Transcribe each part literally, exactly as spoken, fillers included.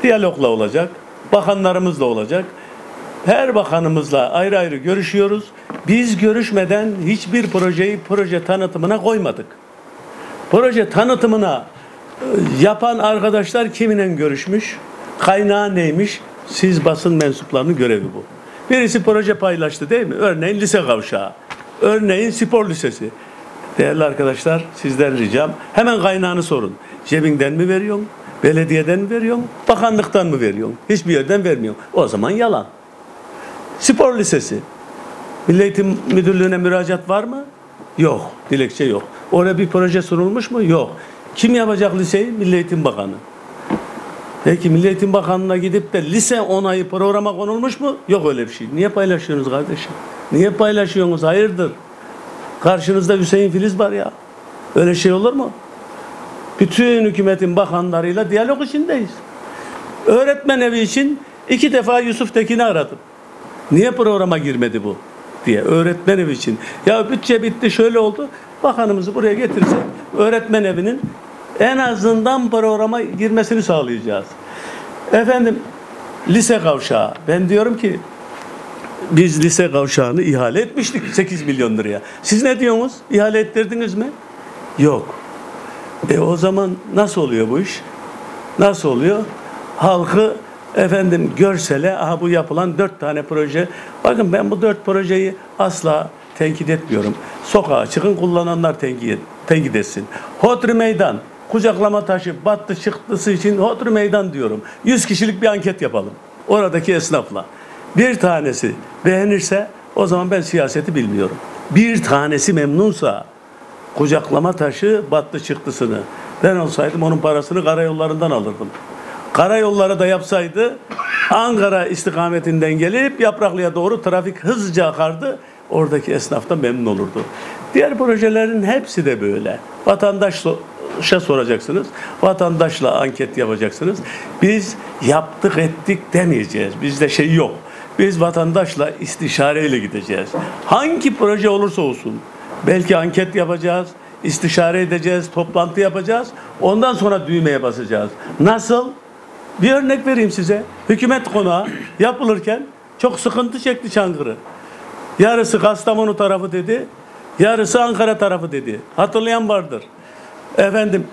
diyalogla olacak, bakanlarımızla olacak. Her bakanımızla ayrı ayrı görüşüyoruz. Biz görüşmeden hiçbir projeyi proje tanıtımına koymadık. Proje tanıtımına yapan arkadaşlar kiminle görüşmüş, kaynağı neymiş, siz basın mensuplarının görevi bu. Birisi proje paylaştı değil mi? Örneğin lise kavşağı, örneğin spor lisesi. Değerli arkadaşlar, sizden ricam hemen kaynağını sorun. Cebinden mi veriyorsun, belediyeden mi veriyorsun, bakanlıktan mı veriyorsun? Hiçbir yerden vermiyorsun. O zaman yalan. Spor lisesi. Milli Eğitim Müdürlüğü'ne müracaat var mı? Yok. Dilekçe yok. Oraya bir proje sunulmuş mu? Yok. Kim yapacak liseyi? Milli Eğitim Bakanı. Peki Milli Eğitim Bakanlığı'na gidip de lise onayı programa konulmuş mu? Yok öyle bir şey. Niye paylaşıyorsunuz kardeşim? Niye paylaşıyorsunuz? Hayırdır? Karşınızda Hüseyin Filiz var ya. Öyle şey olur mu? Bütün hükümetin bakanlarıyla diyalog içindeyiz. Öğretmen evi için iki defa Yusuf Tekin'i aradım. Niye programa girmedi bu diye, öğretmen evi için. Ya bütçe bitti, şöyle oldu. Bakanımızı buraya getirsek öğretmen evinin en azından programa girmesini sağlayacağız. Efendim lise kavşağı. Ben diyorum ki biz lise kavşağını ihale etmiştik sekiz milyon liraya. Siz ne diyorsunuz? İhale ettirdiniz mi? Yok. E o zaman nasıl oluyor bu iş? Nasıl oluyor? Halkı efendim görsele, aha bu yapılan dört tane proje. Bakın ben bu dört projeyi asla tenkit etmiyorum. Sokağa çıkın, kullananlar tenkit, tenkit etsin. Hodri Meydan, kucaklama taşı, battı çıktısı için Hodri Meydan diyorum. yüz kişilik bir anket yapalım. Oradaki esnafla. Bir tanesi beğenirse o zaman ben siyaseti bilmiyorum. Bir tanesi memnunsa kucaklama taşı, battı çıktısını. Ben olsaydım onun parasını karayollarından alırdım. Karayolları da yapsaydı Ankara istikametinden gelip Yapraklı'ya doğru trafik hızlıca akardı. Oradaki esnaf da memnun olurdu. Diğer projelerin hepsi de böyle. Vatandaşa soracaksınız. Vatandaşla anket yapacaksınız. Biz yaptık ettik demeyeceğiz. Bizde şey yok. Biz vatandaşla istişareyle gideceğiz. Hangi proje olursa olsun. Belki anket yapacağız, istişare edeceğiz, toplantı yapacağız. Ondan sonra düğmeye basacağız. Nasıl? Bir örnek vereyim size. Hükümet konağı yapılırken çok sıkıntı çekti Çankırı. Yarısı Kastamonu tarafı dedi, yarısı Ankara tarafı dedi. Hatırlayan vardır. Efendim,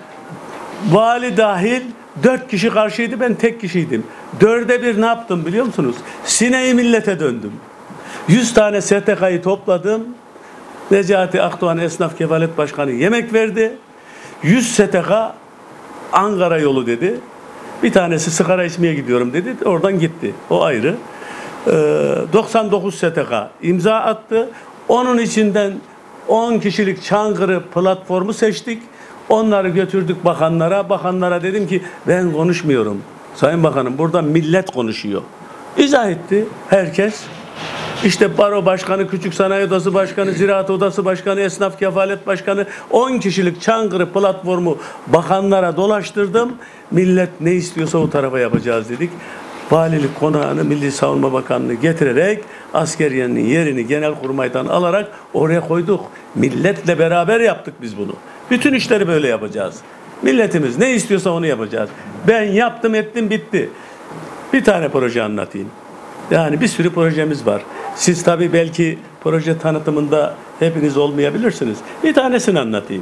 vali dahil dört kişi karşıydı, ben tek kişiydim. Dörde bir ne yaptım biliyor musunuz? Sineği millete döndüm. Yüz tane S T K'yı topladım. Necati Akdoğan Esnaf Kefalet Başkanı yemek verdi. yüz S T K Ankara yolu dedi. Bir tanesi sigara içmeye gidiyorum dedi. Oradan gitti. O ayrı. Ee, doksan dokuz S T K imza attı. Onun içinden on kişilik Çankırı platformu seçtik. Onları götürdük bakanlara. Bakanlara dedim ki ben konuşmuyorum. Sayın Bakanım burada millet konuşuyor. İzah etti herkes. İşte Baro Başkanı, Küçük Sanayi Odası Başkanı, Ziraat Odası Başkanı, Esnaf Kefalet Başkanı, on kişilik Çankırı platformu bakanlara dolaştırdım. Millet ne istiyorsa o tarafa yapacağız dedik. Valilik konağını Milli Savunma Bakanlığı getirerek askeriyenin yerini Genelkurmay'dan alarak oraya koyduk. Milletle beraber yaptık biz bunu. Bütün işleri böyle yapacağız. Milletimiz ne istiyorsa onu yapacağız. Ben yaptım ettim bitti. Bir tane proje anlatayım. Yani bir sürü projemiz var. Siz tabii belki proje tanıtımında hepiniz olmayabilirsiniz. Bir tanesini anlatayım.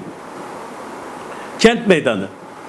Kent Meydanı.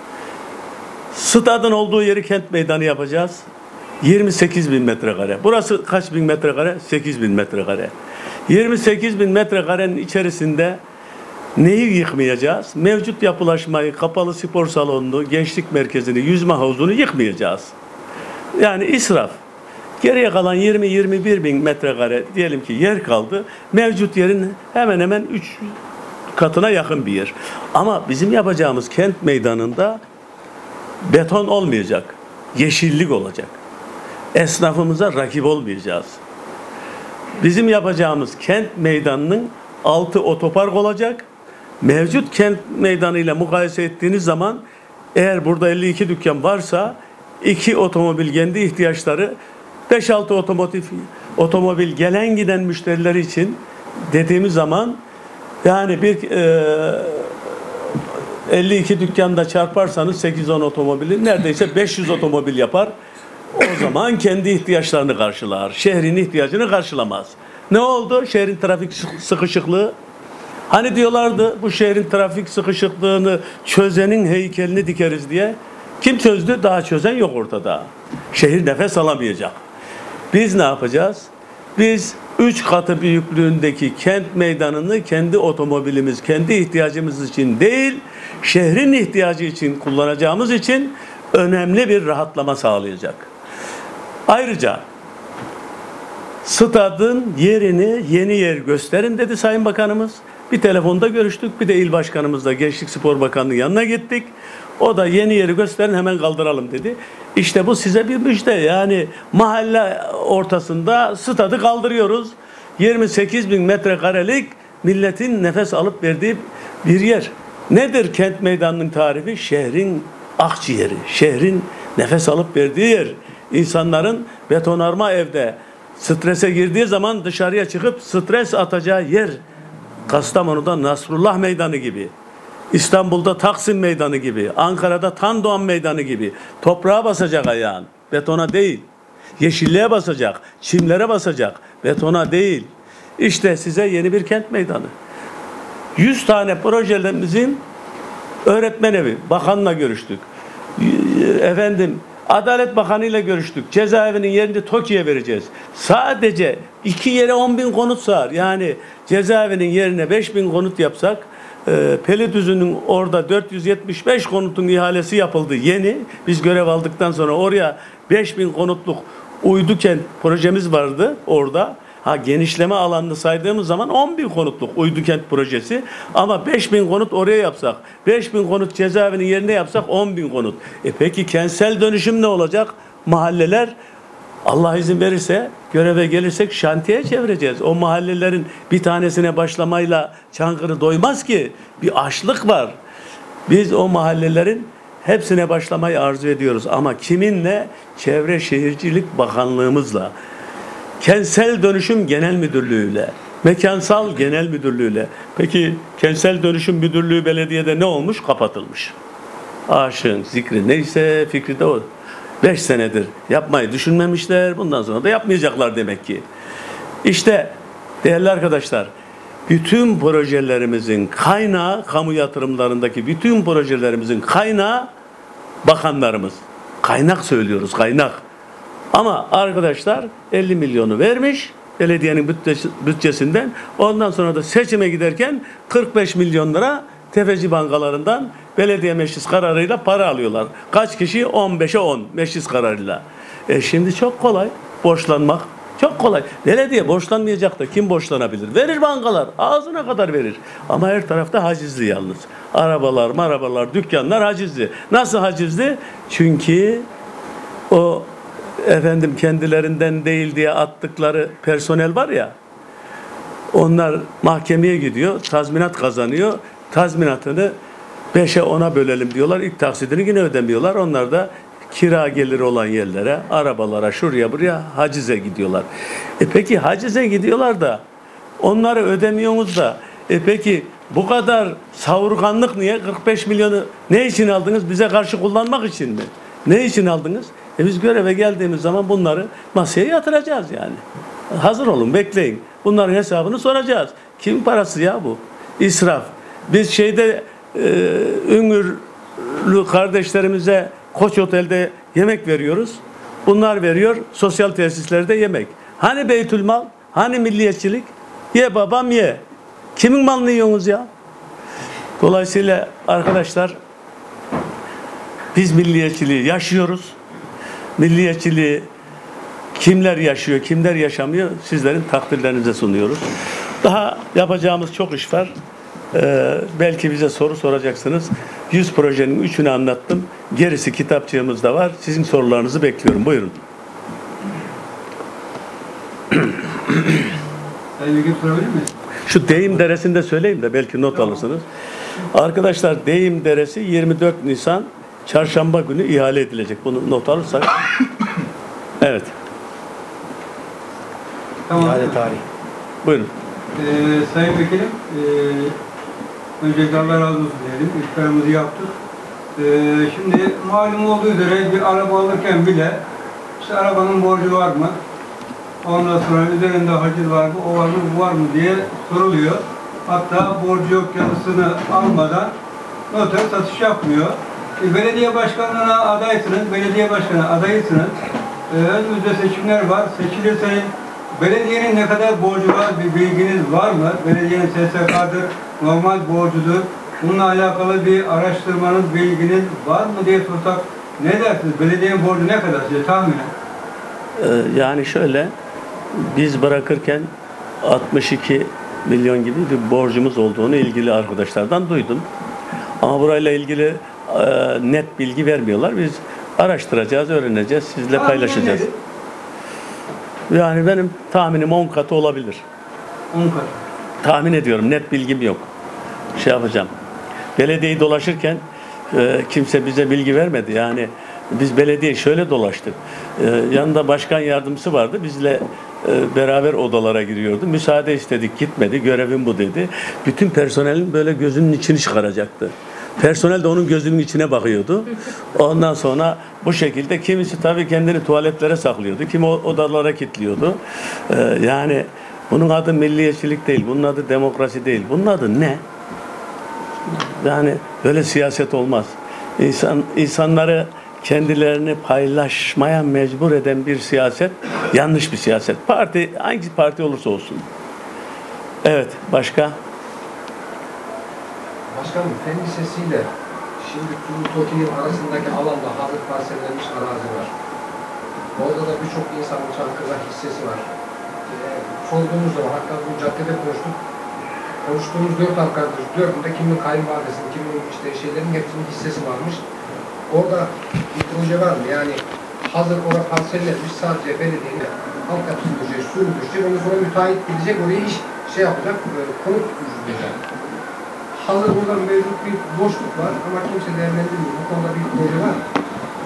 Stadın olduğu yeri kent meydanı yapacağız. yirmi sekiz bin metrekare. Burası kaç bin metrekare? sekiz bin metrekare. yirmi sekiz bin metrekarenin içerisinde neyi yıkmayacağız? Mevcut yapılaşmayı, kapalı spor salonunu, gençlik merkezini, yüzme havuzunu yıkmayacağız. Yani israf. Geriye kalan yirmi yirmi bir bin metrekare diyelim ki yer kaldı. Mevcut yerin hemen hemen üç katına yakın bir yer. Ama bizim yapacağımız kent meydanında beton olmayacak. Yeşillik olacak. Esnafımıza rakip olmayacağız. Bizim yapacağımız kent meydanının altı otopark olacak. Mevcut kent meydanıyla mukayese ettiğiniz zaman eğer burada elli iki dükkan varsa iki otomobil kendi ihtiyaçları, beş altı otomotiv otomobil gelen giden müşterileri için dediğimiz zaman yani bir e, elli iki dükkanda çarparsanız sekiz on otomobili neredeyse beş yüz otomobil yapar. o zaman kendi ihtiyaçlarını karşılar. Şehrin ihtiyacını karşılamaz. Ne oldu? Şehrin trafik sıkışıklığı. Hani diyorlardı bu şehrin trafik sıkışıklığını çözenin heykelini dikeriz diye. Kim çözdü? Daha çözen yok ortada. Şehir nefes alamayacak. Biz ne yapacağız? Biz üç katı büyüklüğündeki kent meydanını kendi otomobilimiz, kendi ihtiyacımız için değil, şehrin ihtiyacı için kullanacağımız için önemli bir rahatlama sağlayacak. Ayrıca stadın yerini yeni yer gösterin dedi Sayın Bakanımız. Bir telefonda görüştük, bir de il başkanımızla Gençlik Spor Bakanı'nın yanına gittik. O da yeni yeri gösterin hemen kaldıralım dedi. İşte bu size bir müjde. Yani mahalle ortasında stadı kaldırıyoruz. yirmi sekiz bin metrekarelik milletin nefes alıp verdiği bir yer. Nedir kent meydanının tarifi? Şehrin akciğeri, şehrin nefes alıp verdiği yer. İnsanların betonarme evde strese girdiği zaman dışarıya çıkıp stres atacağı yer. Kastamonu'da Nasrullah Meydanı gibi, İstanbul'da Taksim Meydanı gibi, Ankara'da Tan Doğan Meydanı gibi toprağa basacak ayağın, betona değil. Yeşilliğe basacak, çimlere basacak, betona değil. İşte size yeni bir kent meydanı. yüz tane projelerimizin öğretmen evi, bakanla görüştük. Efendim, Adalet Bakanı ile görüştük. Cezaevinin yerini TOKİ'ye vereceğiz. Sadece iki yere on bin konut sığar. Yani cezaevinin yerine beş bin konut yapsak, e, Pelitüzü'nün orada dört yüz yetmiş beş konutun ihalesi yapıldı yeni. Biz görev aldıktan sonra oraya beş bin konutluk uydu kent projemiz vardı orada. Ha, genişleme alanını saydığımız zaman on bin konutluk uydu kent projesi. Ama beş bin konut oraya yapsak, beş bin konut cezaevinin yerine yapsak on bin konut. E peki kentsel dönüşüm ne olacak? Mahalleler Allah izin verirse, göreve gelirsek şantiye çevireceğiz. O mahallelerin bir tanesine başlamayla Çankırı doymaz ki. Bir açlık var. Biz o mahallelerin hepsine başlamayı arzu ediyoruz. Ama kiminle? Çevre Şehircilik Bakanlığımızla. Kentsel Dönüşüm Genel Müdürlüğü'yle, Mekansal Genel Müdürlüğü'yle. Peki Kentsel Dönüşüm Müdürlüğü belediyede ne olmuş? Kapatılmış. Aşığın zikri neyse fikri de o. Beş senedir yapmayı düşünmemişler. Bundan sonra da yapmayacaklar demek ki. İşte değerli arkadaşlar, bütün projelerimizin kaynağı, kamu yatırımlarındaki bütün projelerimizin kaynağı bakanlarımız. Kaynak söylüyoruz, kaynak. Ama arkadaşlar elli milyonu vermiş belediyenin bütçesi, bütçesinden. Ondan sonra da seçime giderken kırk beş milyon lira tefeci bankalarından belediye meclis kararıyla para alıyorlar. Kaç kişi? on beşe on meclis kararıyla. E şimdi çok kolay borçlanmak. Çok kolay. Belediye borçlanmayacak da kim borçlanabilir? Verir bankalar. Ağzına kadar verir. Ama her tarafta hacizli yalnız. Arabalar, marabalar, dükkanlar hacizli. Nasıl hacizli? Çünkü o efendim kendilerinden değil diye attıkları personel var ya, onlar mahkemeye gidiyor, tazminat kazanıyor. Tazminatını beşe ona bölelim diyorlar. İlk taksidini yine ödemiyorlar. Onlar da kira geliri olan yerlere, arabalara, şuraya buraya hacize gidiyorlar. E peki hacize gidiyorlar da onları ödemiyorsunuz da e peki bu kadar savurganlık niye? kırk beş milyonu ne için aldınız? Bize karşı kullanmak için mi? Ne için aldınız? E biz göreve geldiğimiz zaman bunları masaya yatıracağız yani. Hazır olun, bekleyin. Bunların hesabını soracağız. Kimin parası ya bu? İsraf. Biz şeyde e, Üngürlü kardeşlerimize Koç Otel'de yemek veriyoruz. Bunlar veriyor sosyal tesislerde yemek. Hani beytülmal? Hani milliyetçilik? Ye babam ye. Kimin malını yiyorsunuz ya? Dolayısıyla arkadaşlar biz milliyetçiliği yaşıyoruz. Milliyetçiliği kimler yaşıyor, kimler yaşamıyor sizlerin takdirlerinize sunuyoruz. Daha yapacağımız çok iş var. Ee, belki bize soru soracaksınız. yüz projenin üçünü anlattım. Gerisi kitapçığımızda var. Sizin sorularınızı bekliyorum. Buyurun. Şu Deyim Deresi'ni de söyleyeyim de belki not tamam. alırsınız. Arkadaşlar Deyim Deresi yirmi dört Nisan Çarşamba günü ihale edilecek. Bunu not alırsak. Evet. Tamam. İhale tarihi. Buyurun. Ee, Sayın Vekilim, e, öncelikle Allah razı olsun diyelim. İhbarımızı yaptık. E, şimdi malum olduğu üzere bir araba alırken bile İşte arabanın borcu var mı? Ondan sonra üzerinde haciz var mı? O var mı? Bu var mı diye soruluyor. Hatta borcu yok yazısını almadan noter satış yapmıyor. E, belediye başkanlığına adaysınız, belediye başkanı adayısınız. E, önümüzde seçimler var. Seçilirseniz belediyenin ne kadar borcu var bir bilginiz var mı? Belediyenin S S K'dır, normal borcudur. Bununla alakalı bir araştırmanız, bilginiz var mı diye sorsak ne dersiniz? Belediyenin borcu ne kadar size tahminen? Ee, yani şöyle, biz bırakırken altmış iki milyon gibi bir borcumuz olduğunu ilgili arkadaşlardan duydum. Ama burayla ilgili e, net bilgi vermiyorlar. Biz araştıracağız, öğreneceğiz, sizle paylaşacağız. Yani benim tahminim on katı olabilir. on katı. Tahmin ediyorum, net bilgim yok. Şey yapacağım. Belediyeyi dolaşırken e, kimse bize bilgi vermedi. Yani biz belediyeyi şöyle dolaştık. E, yanında başkan yardımcısı vardı. Bizle e, beraber odalara giriyordu. Müsaade istedik, gitmedi. Görevim bu dedi. Bütün personelin böyle gözünün içini çıkaracaktı. Personel de onun gözünün içine bakıyordu. Ondan sonra bu şekilde kimisi tabii kendini tuvaletlere saklıyordu. Kimi odalara kilitliyordu. E, yani bunun adı milliyetçilik değil. Bunun adı demokrasi değil. Bunun adı ne? Yani böyle siyaset olmaz. İnsan, insanları kendilerini paylaşmaya mecbur eden bir siyaset yanlış bir siyaset. Parti, hangi parti olursa olsun. Evet, başka? Başkanım, fen lisesiyle şimdi Tuzlu Toki'nin arasındaki alanda hazır parsellenmiş arazi var. Orada da birçok insanın Çankırı'da hissesi var. E, sorduğumuz zaman, hatta bu caddede konuştuk. Konuştuğumuz dört arkadaş, dördünde kimin kayınvalidesinin, kimin işte şeylerin hepsinin hissesi varmış. Orada bir proje var mı? Yani hazır orada parsellenmiş, sadece belediyenin alt yapısı düşecek, suyu düşecek, ondan sonra müteahhit gidecek, oraya iş şey yapacak, konut ücretecek. Hazır burada mevcut bir boşluk var ama kimse değerlendirmiyor. Bu konuda bir proje var mı?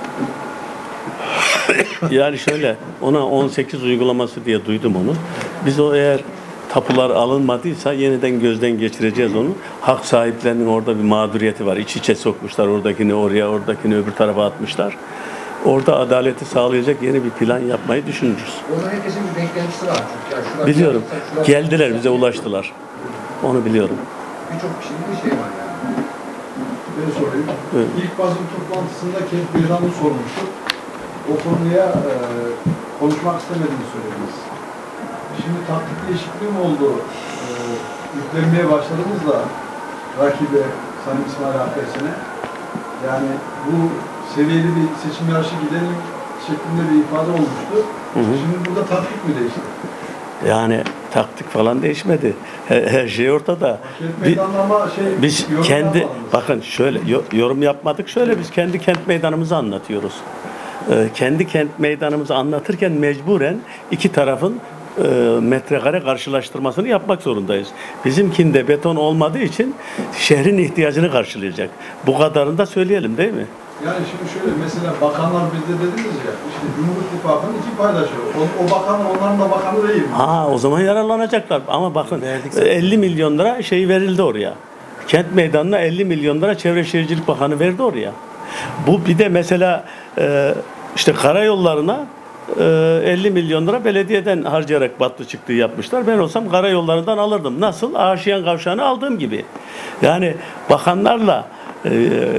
Yani şöyle, ona on sekiz uygulaması diye duydum onu. Biz o eğer tapular alınmadıysa yeniden gözden geçireceğiz onu. Hak sahiplerinin orada bir mağduriyeti var. İç içe sokmuşlar, oradakini oraya, oradakini öbür tarafa atmışlar. Orada adaleti sağlayacak yeni bir plan yapmayı düşünürüz. Orada herkesin bir beklentisi var çünkü. Yani şurada Biliyorum. şurada Geldiler, bize ulaştılar. Onu biliyorum. birçok kişinin bir şey var yani. Ben sorayım. Evet. İlk basın toplantısında Kent Beyran'ı sormuştuk. O konuya e, konuşmak istemediğini söylediniz. Şimdi taktik değişikliği mi oldu? E, yüklenmeye başladınız da rakibe Sayın İsmail Akdesen'e. Yani bu seviyeli bir seçim yarışı gidelim şeklinde bir ifade olmuştu. Hı hı. Şimdi burada taktik mi değişti? Yani taktik falan değişmedi. Her, her şey ortada. Kent Bi- meydanlama şey, Biz yorum kendi, yapmadınız. bakın şöyle yo- yorum yapmadık, şöyle biz kendi kent meydanımızı anlatıyoruz. Ee, kendi kent meydanımızı anlatırken mecburen iki tarafın e, metrekare karşılaştırmasını yapmak zorundayız. Bizimkinde beton olmadığı için şehrin ihtiyacını karşılayacak. Bu kadarını da söyleyelim değil mi? Yani şimdi şöyle, mesela bakanlar bizde dediniz ya, işte Cumhur İttifakı'nın iki paydaşı. O, o bakan onların da bakanı değil mi? Ha, o zaman yararlanacaklar. Ama bakın elli milyon lira şey verildi oraya. Kent meydanına elli milyon lira Çevre Şehircilik Bakanı verdi oraya. Bu bir de mesela e, işte karayollarına e, elli milyon lira belediyeden harcayarak battı çıktığı yapmışlar. Ben olsam karayollarından alırdım. Nasıl? Aşiyan Kavşağı'nı aldığım gibi. Yani bakanlarla e,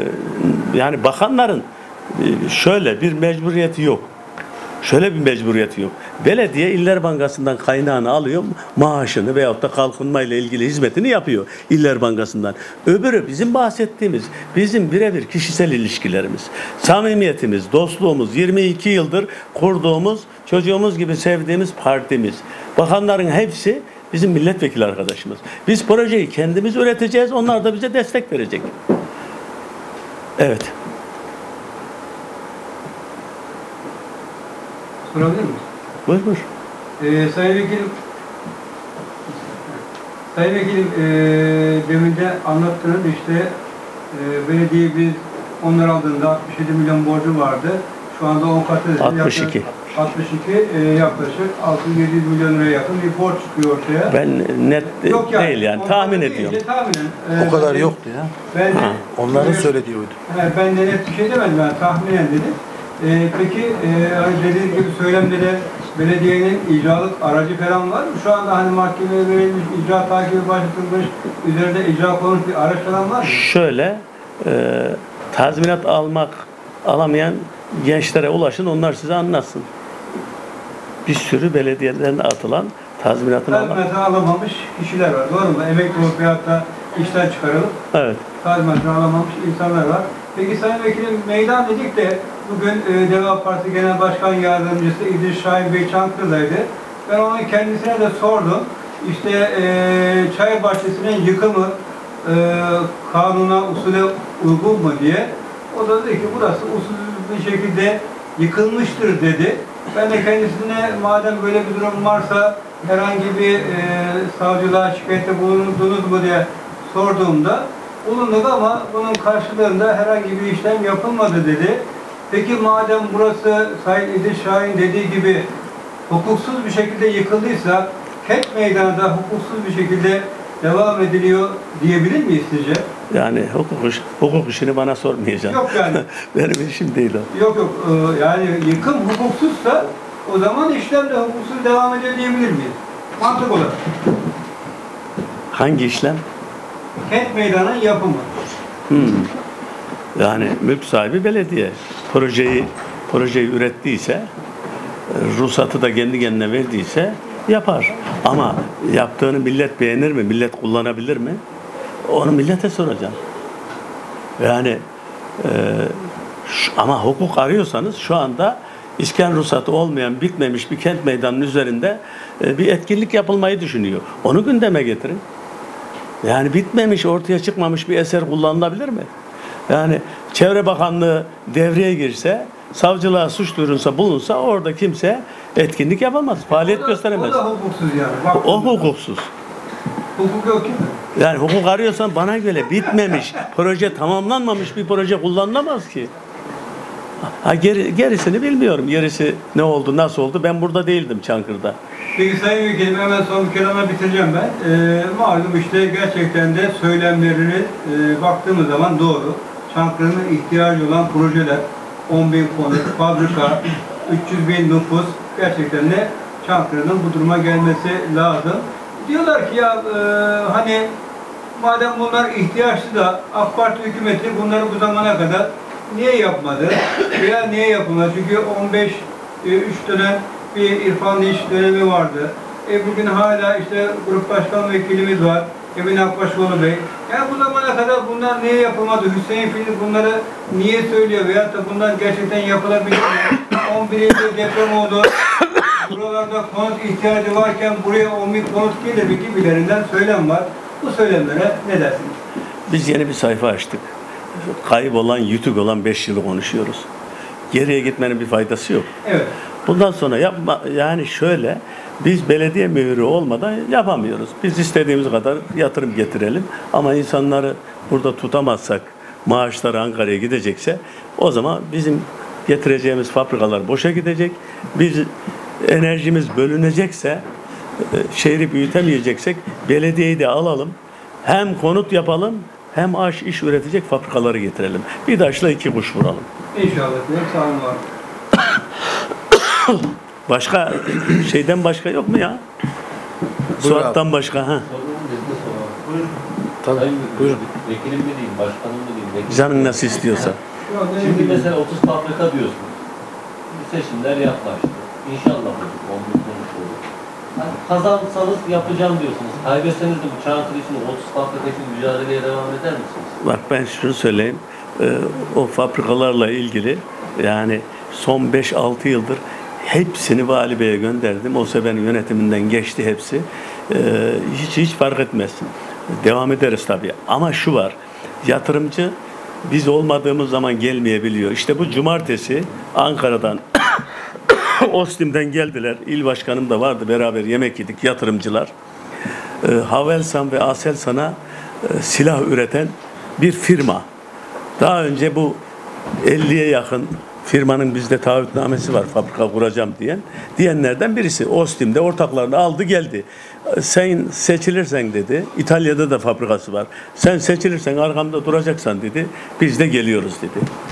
yani bakanların e, şöyle bir mecburiyeti yok. Şöyle bir mecburiyeti yok. Belediye İller Bankası'ndan kaynağını alıyor, maaşını veyahut da kalkınma ile ilgili hizmetini yapıyor İller Bankası'ndan. Öbürü bizim bahsettiğimiz, bizim birebir kişisel ilişkilerimiz, samimiyetimiz, dostluğumuz, yirmi iki yıldır kurduğumuz, çocuğumuz gibi sevdiğimiz partimiz. Bakanların hepsi bizim milletvekili arkadaşımız. Biz projeyi kendimiz üreteceğiz, onlar da bize destek verecek. Evet. Sorabilir miyiz? Buyur buyur. Ee, Sayın Vekilim, Sayın Vekilim, e, demin de anlattınız işte e, belediye biz onlar aldığında altmış yedi milyon borcu vardı. Şu anda on katı altmış iki. altmış iki e, yaklaşık altı yüz yedi yüz milyon liraya yakın bir borç çıkıyor ortaya. Ben net Yok yani, değil yani on tahmin katı ediyorum. değil de tahminen. E, O kadar ben- yoktu ya. Ben de, Ha, Onların Evet. söylediği oydu. he, ben de net bir şey demedim, yani tahminen dedim. Ee, peki e, hani dediğiniz gibi söylemde belediyenin icralık aracı falan var mı? Şu anda hani mahkemeye verilmiş, icra takibi başlatılmış, üzerinde icra konmuş bir araç falan var mı? Şöyle, e, tazminat almak, alamayan gençlere ulaşın, onlar size anlatsın. Bir sürü belediyelerine atılan tazminatını alan. Tazminatını alamamış kişiler var, doğru mu? Emekli olup veyahut da işten çıkarılıp Evet. tazminatını alamamış insanlar var. Peki Sayın Vekilim, meydan dedik de bugün e, Deva Partisi Genel Başkan Yardımcısı İdris Şahin Bey Çankırı'daydı. Ben onun kendisine de sordum. İşte e, çay bahçesinin yıkımı e, kanuna, usule uygun mu diye. O da dedi ki burası usulsüz bir şekilde yıkılmıştır dedi. Ben de kendisine madem böyle bir durum varsa herhangi bir e, savcılığa şikayette bulundunuz mu diye sorduğumda bulunduk ama bunun karşılığında herhangi bir işlem yapılmadı dedi. Peki madem burası Sayın İdris Şahin dediği gibi hukuksuz bir şekilde yıkıldıysa Kent Meydanı'nda hukuksuz bir şekilde devam ediliyor diyebilir miyiz sizce? Yani hukuk, iş- hukuk işini bana sormayacaksın. Yok yani. Benim işim değil o. Yok yok Ee, yani yıkım hukuksuzsa o zaman işlem de hukuksuz devam ediyor diyebilir miyiz? Mantık olarak. Hangi işlem? Kent Meydanı'nın yapımı. Hmm. Yani mülk sahibi belediye. Projeyi projeyi ürettiyse, e, ruhsatı da kendi kendine verdiyse yapar. Ama yaptığını millet beğenir mi? Millet kullanabilir mi? Onu millete soracağım. Yani e, şu- ama hukuk arıyorsanız şu anda iskan ruhsatı olmayan, bitmemiş bir kent meydanının üzerinde e, bir etkinlik yapılmayı düşünüyor. Onu gündeme getirin. Yani bitmemiş, ortaya çıkmamış bir eser kullanılabilir mi? Yani Çevre Bakanlığı devreye girse, savcılığa suç duyurulsa, bulunsa orada kimse etkinlik yapamaz, faaliyet O da- gösteremez. O da hukuksuz yani. Bak, O hukuksuz. hukuk yok ki. Yani hukuk arıyorsan bana göre bitmemiş, proje tamamlanmamış bir proje kullanılamaz ki. Ha, geri, gerisini bilmiyorum. Gerisi ne oldu, nasıl oldu? Ben burada değildim Çankırı'da. Peki Sayın Vekilim hemen son bir kelime bitireceğim ben. Ee, malum işte gerçekten de söylemlerini e, baktığımız zaman doğru. Çankırı'nın ihtiyacı olan projeler, on bin konut, fabrika, üç yüz bin nüfus, gerçekten de Çankırı'nın bu duruma gelmesi lazım. Diyorlar ki ya e, hani madem bunlar ihtiyaçlı da AK Parti hükümeti bunları bu zamana kadar niye yapmadı veya niye yapılmadı? Çünkü on beş üç dönem bir İrfan İş dönemi vardı. E bugün hala işte grup başkan vekilimiz var. Emin Akbaşoğlu Bey. Yani bu zamana kadar bunlar niye yapılmadı? Hüseyin Filiz bunları niye söylüyor? Veyahut da bunlar gerçekten yapılabilir mi? on bir Eylül deprem oldu. Buralarda konut ihtiyacı varken buraya on bin konut gelir mi gibilerinden söylem var. Bu söylemlere ne dersiniz? Biz yeni bir sayfa açtık. Kaybolan, yutuk olan beş yılı konuşuyoruz. Geriye gitmenin bir faydası yok. Evet. Bundan sonra yapma, yani şöyle, biz belediye mühürü olmadan yapamıyoruz. Biz istediğimiz kadar yatırım getirelim ama insanları burada tutamazsak, maaşları Ankara'ya gidecekse o zaman bizim getireceğimiz fabrikalar boşa gidecek. Biz enerjimiz bölünecekse, e, şehri büyütemeyeceksek belediyeyi de alalım. Hem konut yapalım hem aş iş üretecek fabrikaları getirelim. Bir taşla iki kuş vuralım. İnşallah diyorum. Sağ olun var. Başka şeyden başka yok mu ya? Suat'tan başka ha. Tabii, Sayın buyurun. Vekilim mi diyeyim, başkanım mı diyeyim? vekilim Canın mi nasıl istiyorsa. Şu anda diyeyim? Şimdi ne mesela otuz fabrika diyorsunuz. Seçimler yaklaştı. İnşallah olur. on bin konut olur. Hani kazansanız yapacağım diyorsunuz. Kaybetseniz de bu Çankırı için otuz fabrika için mücadeleye devam eder misiniz? Bak ben şunu söyleyeyim. Ee, o fabrikalarla ilgili yani son beş altı yıldır hepsini Vali Bey'e gönderdim. O sebenin yönetiminden geçti hepsi. Ee, hiç hiç fark etmez. Devam ederiz tabii. Ama şu var. Yatırımcı biz olmadığımız zaman gelmeyebiliyor. İşte bu cumartesi Ankara'dan Ostim'den geldiler. İl başkanım da vardı. Beraber yemek yedik yatırımcılar. Ee, Havelsan ve Aselsan'a e, silah üreten bir firma. Daha önce bu elliye yakın firmanın bizde taahhütnamesi var fabrika kuracağım diyen diyenlerden birisi. Ostim'de ortaklarını aldı geldi. Sen seçilirsen dedi. İtalya'da da fabrikası var. Sen seçilirsen arkamda duracaksan dedi. Biz de geliyoruz dedi.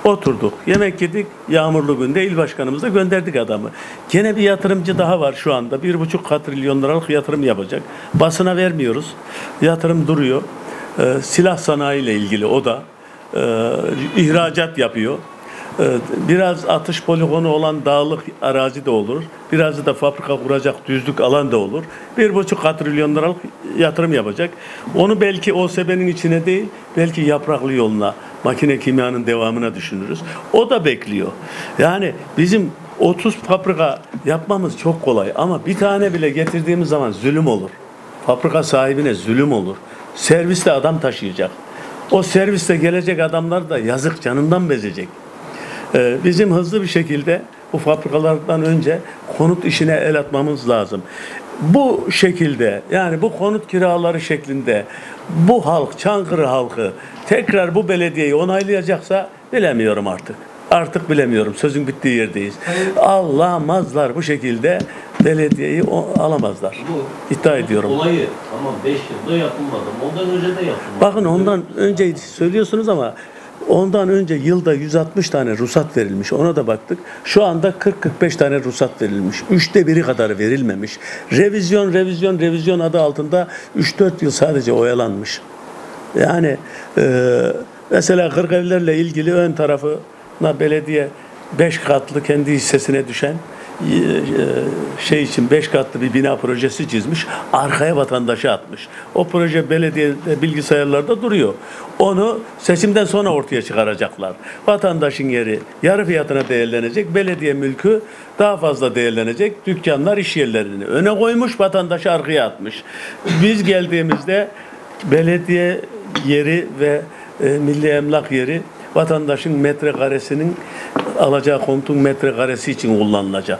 Oturduk, yemek yedik, yağmurlu günde il başkanımıza gönderdik adamı. Gene bir yatırımcı daha var şu anda. Bir buçuk trilyon liralık yatırım yapacak. Basına vermiyoruz. Yatırım duruyor. Ee, silah sanayi ile ilgili o da. Ee, ihracat yapıyor. Ee, biraz atış poligonu olan dağlık arazi de olur. Biraz da fabrika kuracak düzlük alan da olur. Bir buçuk trilyon liralık yatırım yapacak. Onu belki O S B'nin içine değil, belki Yapraklı yoluna, makine kimyanın devamına düşünürüz. O da bekliyor. Yani bizim otuz fabrika yapmamız çok kolay ama bir tane bile getirdiğimiz zaman zulüm olur. Fabrika sahibine zulüm olur. Serviste adam taşıyacak. O serviste gelecek adamlar da yazık, canından bezecek. Ee, bizim hızlı bir şekilde bu fabrikalardan önce konut işine el atmamız lazım. Bu şekilde, yani bu konut kiraları şeklinde bu halk, Çankırı halkı tekrar bu belediyeyi onaylayacaksa bilemiyorum artık. Artık bilemiyorum. Sözün bittiği yerdeyiz. Alamazlar bu şekilde, belediyeyi o- alamazlar. Bu İddia ediyorum. olayı ama beş yılda yapılmadı. Ondan önce de yapılmadı. Bakın ondan önce söylüyorsunuz ama ondan önce yılda yüz altmış tane ruhsat verilmiş. Ona da baktık. Şu anda kırk kırk beş tane ruhsat verilmiş. Üçte biri kadarı verilmemiş. Revizyon, revizyon, revizyon adı altında üç dört yıl sadece oyalanmış. Yani e, mesela Kırkevlerle ilgili ön tarafına belediye beş katlı kendi hissesine düşen e, şey için beş katlı bir bina projesi çizmiş. Arkaya vatandaşı atmış. O proje belediyede bilgisayarlarda duruyor. Onu seçimden sonra ortaya çıkaracaklar. Vatandaşın yeri yarı fiyatına değerlenecek. Belediye mülkü daha fazla değerlenecek. Dükkanlar, iş yerlerini öne koymuş. Vatandaşı arkaya atmış. Biz geldiğimizde belediye yeri ve e, milli emlak yeri vatandaşın metrekaresinin alacağı konutun metrekaresi için kullanılacak.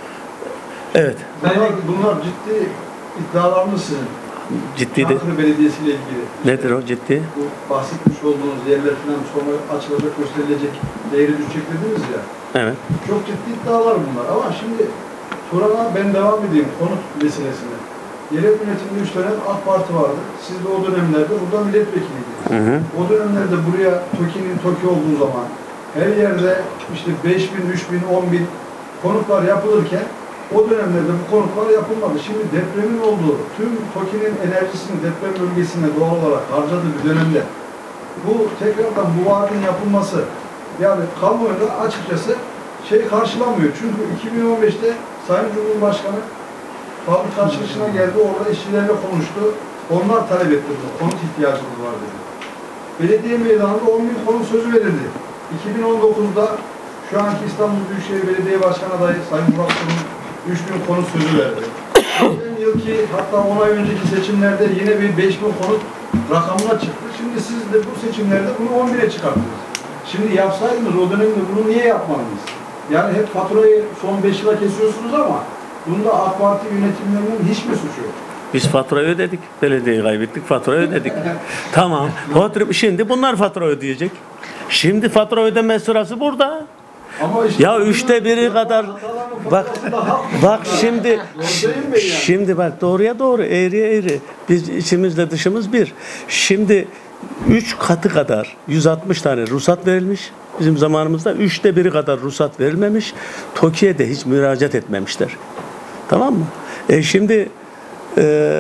Evet. Bunlar, bunlar ciddi iddialarınız sizin. Ciddi de. Çankırı Belediyesi ile ilgili. Nedir o ciddi? Bu bahsetmiş olduğunuz yerler falan sonra açılacak, gösterilecek, değeri düşecek dediniz ya. Evet. Çok ciddi iddialar bunlar ama şimdi Turan'a ben devam edeyim konut meselesine. Yerel yönetimde üç dönem AK Parti vardı. Siz de o dönemlerde burada milletvekiliydiniz. Hı hı. O dönemlerde buraya TOKİ'nin TOKİ olduğu zaman her yerde işte beş bin, üç bin, on bin konutlar yapılırken o dönemlerde bu konutlar yapılmadı. Şimdi depremin olduğu, tüm TOKİ'nin enerjisini deprem bölgesine doğal olarak harcadığı bir dönemde bu tekrardan bu vaadin yapılması yani kamuoyunda açıkçası şey karşılanmıyor. Çünkü iki bin on beşte Sayın Cumhurbaşkanı fabrika açılışına geldi, orada işçilerle konuştu. Onlar talep etti bunu, konut ihtiyacımız var dedi. Belediye meydanında on bin konut sözü verildi. iki bin on dokuzda şu anki İstanbul Büyükşehir Belediye Başkanı adayı Sayın Murat Kurum'un üç bin konut sözü verdi. Geçen yılki hatta on ay önceki seçimlerde yine bir beş bin konut rakamına çıktı. Şimdi siz de bu seçimlerde bunu on bire çıkarttınız. Şimdi yapsaydınız o dönemde bunu niye yapmadınız? Yani hep faturayı son beş yıla kesiyorsunuz ama bunda AK Parti yönetimlerinin hiç mi suçu yok? Biz faturayı ödedik. Belediyeyi kaybettik, faturayı ödedik. Tamam. Fatura- Şimdi bunlar fatura ödeyecek. Şimdi fatura ödeme sırası burada. Ama işte Ya üçte biri kadar bak bak şimdi yani. şimdi bak doğruya doğru, eğriye eğri. Biz içimizle dışımız bir. Şimdi üç katı kadar yüz altmış tane ruhsat verilmiş. Bizim zamanımızda üçte biri kadar ruhsat verilmemiş. TOKİ'ye de hiç müracaat etmemişler. Tamam mı? E şimdi e,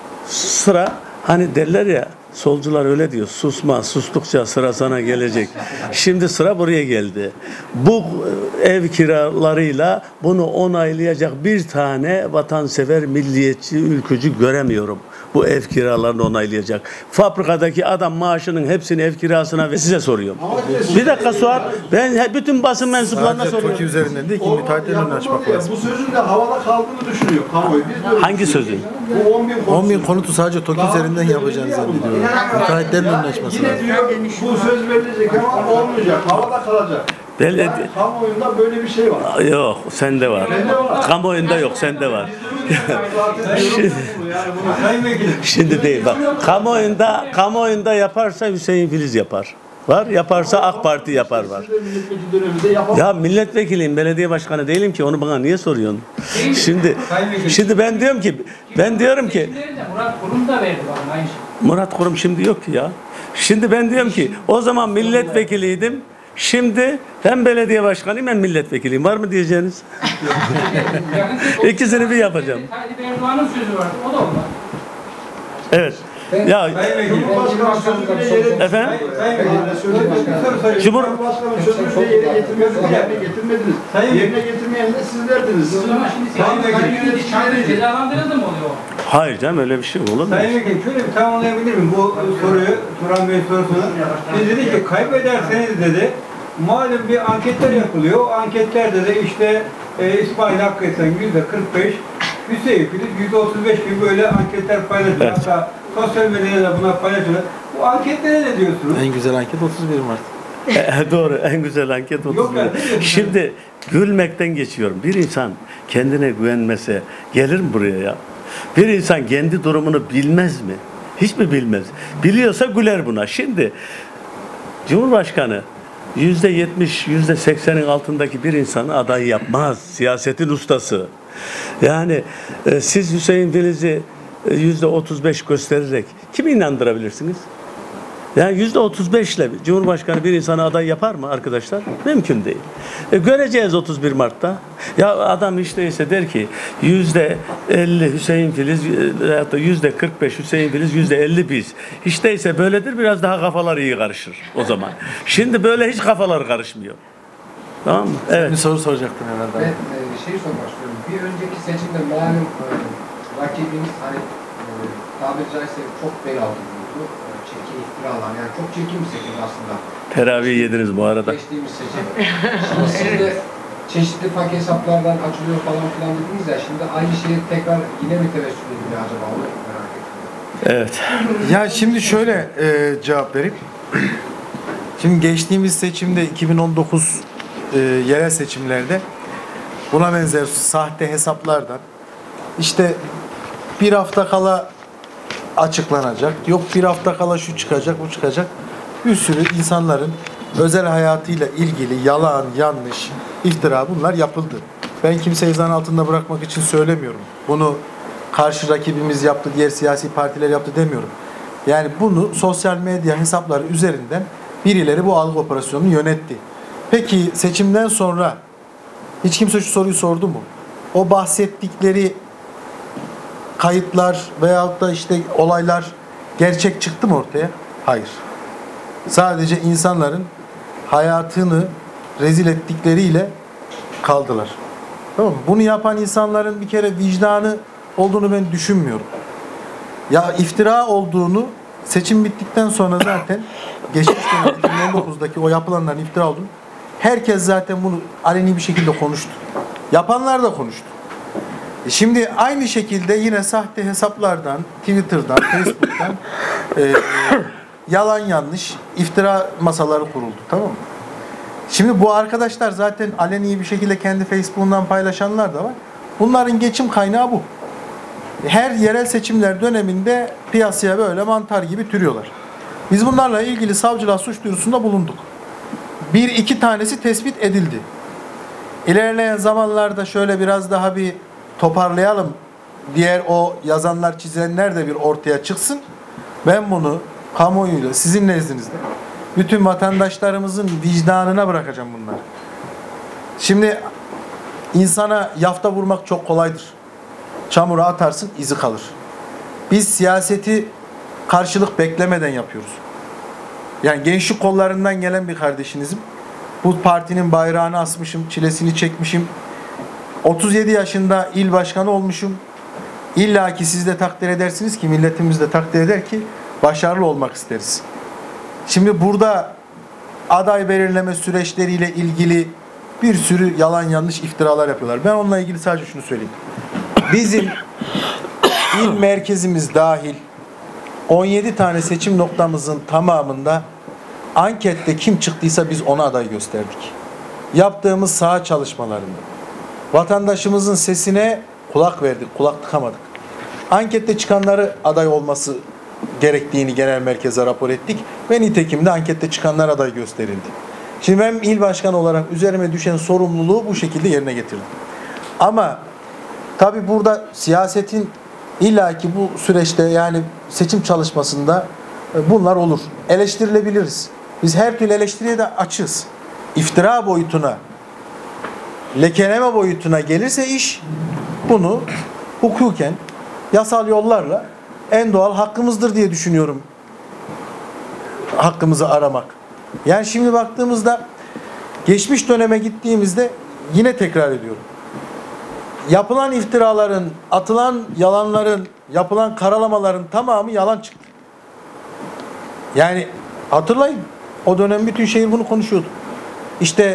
sıra hani derler ya, solcular öyle diyor, susma, sustukça sıra sana gelecek. Şimdi sıra buraya geldi. Bu ev kiralarıyla bunu onaylayacak bir tane vatansever, milliyetçi, ülkücü göremiyorum. Bu ev kiralarını onaylayacak. Fabrikadaki adam maaşının hepsini ev kirasına ve size soruyorum. Bir dakika Suat, ben he- bütün basın mensuplarına Sadece soruyorum. TOKİ üzerinden değil ki müteahhitlerin önüne açmak lazım. Bu sözün de havada kaldığını düşünüyor kamuoyu. Biz de öyle Hangi düşünüyoruz. sözün? Bu on bin konut. on bin konutu sadece TOKİ üzerinden yapacağını zannediyorum. Müteahhitlerin önüne açması Yine lazım. diyor bu söz verilecek ama olmayacak. Havada kalacak. Belediye- Yani kamuoyunda böyle bir şey var. Yok, sende var. Kamuoyunda yok, sende var. Şimdi, Şimdi değil bak. Kamuoyunda kamuoyunda yaparsa Hüseyin Filiz yapar. Var. Yaparsa AK Parti yapar var. milletvekili döneminde yapamaz. Ya milletvekiliyim, belediye başkanı değilim ki, onu bana niye soruyorsun? Şimdi şimdi ben diyorum ki ben diyorum ki Seçimleri de Murat Kurum da verdi bana aynı şey. Murat Kurum şimdi yok ki ya. Şimdi ben diyorum ki o zaman milletvekiliydim. Şimdi hem belediye başkanıyım hem milletvekiliyim. Var mı diyeceğiniz? Yakın- İkisini bir yapacağım. Tayyip Erdoğan'ın sözü vardı. O da olmaz. Evet. Ben- Ya Sayın Vekilim. Cumhurbaşkanı sözünü yerine efendim? Sayın Vekilim. Bir soru sorayım. Cumhur Cumhurbaşkanı sözünü yerine getirmediniz, yerine getirmediniz. Sayın- Yerine getirmeyen de sizlerdiniz. Siz ama şimdi Sayın Sayın Vekilim. Vekilim Çankırı cezalandırıldı mı oluyor? Hayır canım, öyle bir şey olur mu? Sayın Vekilim şöyle bir tamamlayabilir miyim bu soruyu, Turan Bey sorusunu? Biz dedi ki kaybederseniz dedi, malum bir anketler yapılıyor. O anketlerde de işte e, İsmail Hakkı Esen yüzde kırk beş, Hüseyin Filiz yüzde otuz beş gibi böyle anketler paylaşıyor. Evet. Hatta sosyal medyada da buna paylaşıyorlar. Bu anketlere ne diyorsunuz? En güzel anket otuz bir Mart. E, doğru, en güzel anket Yok otuz bir. ben- Şimdi gülmekten geçiyorum. Bir insan kendine güvenmese gelir mi buraya ya? Bir insan kendi durumunu bilmez mi? Hiç mi bilmez? Biliyorsa güler buna. Şimdi Cumhurbaşkanı yüzde yetmiş, yüzde seksenin altındaki bir insanı aday yapmaz. Siyasetin ustası. Yani e, siz Hüseyin Filiz'i e, yüzde otuz beş göstererek kimi inandırabilirsiniz? Yani yüzde otuz beş ile Cumhurbaşkanı bir insanı aday yapar mı arkadaşlar? Mümkün değil. E, göreceğiz otuz bir Mart'ta. Ya adam hiç değilse der ki yüzde elli Hüseyin Filiz, hatta yüzde kırk beş Hüseyin Filiz, yüzde elli biz. Hiç değilse böyledir, biraz daha kafalar iyi karışır o zaman. Şimdi böyle hiç kafalar karışmıyor. Tamam mı? Bir Evet. soru soracaktın herhalde. Ben e, şeyi sormak istiyorum. Bir önceki seçimde malum e, rakibimiz hani e, tabiri caizse çok bel altı buldu. E, çirkin iftiralar. Yani çok çirkin bir seçim aslında. Teravih yediniz bu arada. Geçtiğimiz seçim. Şimdi siz de çeşitli fak hesaplardan açılıyor falan filan dediniz ya. Şimdi aynı şeye tekrar yine mi tevessül ediliyor acaba? Onu merak ettim. Evet. Ya şimdi şöyle e, cevap vereyim. Şimdi geçtiğimiz seçimde iki bin on dokuz e, yerel seçimlerde buna benzer sahte hesaplardan işte bir hafta kala açıklanacak, yok bir hafta kala şu çıkacak, bu çıkacak. Bir sürü insanların özel hayatıyla ilgili yalan, yanlış, iftira bunlar yapıldı. Ben kimseyi zan altında bırakmak için söylemiyorum. Bunu karşı rakibimiz yaptı, diğer siyasi partiler yaptı demiyorum. Yani bunu sosyal medya hesapları üzerinden birileri bu algı operasyonunu yönetti. Peki seçimden sonra hiç kimse şu soruyu sordu mu? O bahsettikleri kayıtlar veyahut da işte olaylar gerçek çıktı mı ortaya? Hayır. Sadece insanların hayatını rezil ettikleriyle kaldılar. Tamam mı? Bunu yapan insanların bir kere vicdanı olduğunu ben düşünmüyorum. Ya iftira olduğunu seçim bittikten sonra zaten geçmiş dönem iki bin on dokuzdaki o yapılanların iftira olduğunu herkes zaten bunu aleni bir şekilde konuştu. Yapanlar da konuştu. E Şimdi aynı şekilde yine sahte hesaplardan, Twitter'dan, Facebook'tan e, yalan yanlış iftira masaları kuruldu, tamam mı? Şimdi bu arkadaşlar zaten aleni bir şekilde kendi Facebook'undan paylaşanlar da var. Bunların geçim kaynağı bu. Her yerel seçimler döneminde piyasaya böyle mantar gibi türüyorlar. Biz bunlarla ilgili savcılığa suç duyurusunda bulunduk. Bir iki tanesi tespit edildi. İlerleyen zamanlarda şöyle biraz daha bir toparlayalım. Diğer o yazanlar, çizenler de bir ortaya çıksın. Ben bunu kamuoyuyla, sizin nezdinizde bütün vatandaşlarımızın vicdanına bırakacağım bunları. Şimdi insana yafta vurmak çok kolaydır. Çamura atarsın, izi kalır. Biz siyaseti karşılık beklemeden yapıyoruz. Yani gençlik kollarından gelen bir kardeşinizim. Bu partinin bayrağını asmışım, çilesini çekmişim. otuz yedi yaşında il başkanı olmuşum. İlla ki siz de takdir edersiniz ki, milletimiz de takdir eder ki başarılı olmak isteriz. Şimdi burada aday belirleme süreçleriyle ilgili bir sürü yalan yanlış iftiralar yapıyorlar. Ben onunla ilgili sadece şunu söyleyeyim. Bizim il merkezimiz dahil on yedi tane seçim noktamızın tamamında ankette kim çıktıysa biz ona aday gösterdik. Yaptığımız saha çalışmalarında vatandaşımızın sesine kulak verdik, kulak tıkamadık. Ankette çıkanları aday olması gerektiğini genel merkeze rapor ettik ve nitekim de ankette çıkanlar aday gösterildi. Şimdi ben il başkanı olarak üzerime düşen sorumluluğu bu şekilde yerine getirdim. Ama tabii burada siyasetin illaki bu süreçte, yani seçim çalışmasında bunlar olur. Eleştirilebiliriz. Biz her türlü eleştiriye de açığız. iftira boyutuna, lekeleme boyutuna gelirse iş, bunu hukuken, yasal yollarla en doğal hakkımızdır diye düşünüyorum. Hakkımızı aramak. Yani şimdi baktığımızda geçmiş döneme gittiğimizde yine tekrar ediyorum. Yapılan iftiraların, atılan yalanların, yapılan karalamaların tamamı yalan çıktı. Yani hatırlayın, o dönem bütün şehir bunu konuşuyordu. İşte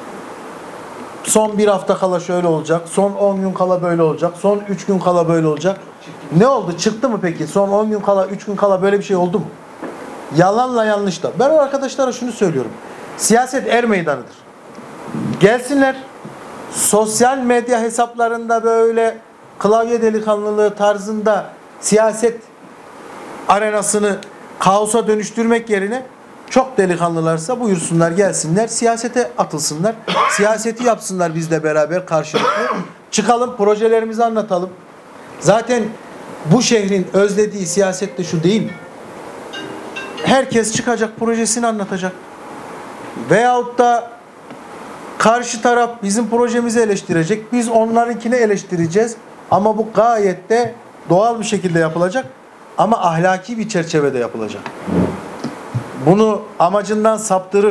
son bir hafta kala şöyle olacak, son on gün kala böyle olacak, son üç gün kala böyle olacak. Ne oldu? Çıktı mı peki? Son on gün kala, üç gün kala böyle bir şey oldu mu? Yalanla yanlışla. Ben o arkadaşlara şunu söylüyorum. Siyaset er meydanıdır. Gelsinler, sosyal medya hesaplarında böyle klavye delikanlılığı tarzında siyaset arenasını kaosa dönüştürmek yerine çok delikanlılarsa buyursunlar, gelsinler, siyasete atılsınlar. Siyaseti yapsınlar bizle beraber karşılıklı. Çıkalım, projelerimizi anlatalım. Zaten bu şehrin özlediği siyaset de şu değil mi? Herkes çıkacak, projesini anlatacak. Veyahut da karşı taraf bizim projemizi eleştirecek. Biz onlarınkini eleştireceğiz. Ama bu gayet de doğal bir şekilde yapılacak. Ama ahlaki bir çerçevede yapılacak. Bunu amacından saptırır,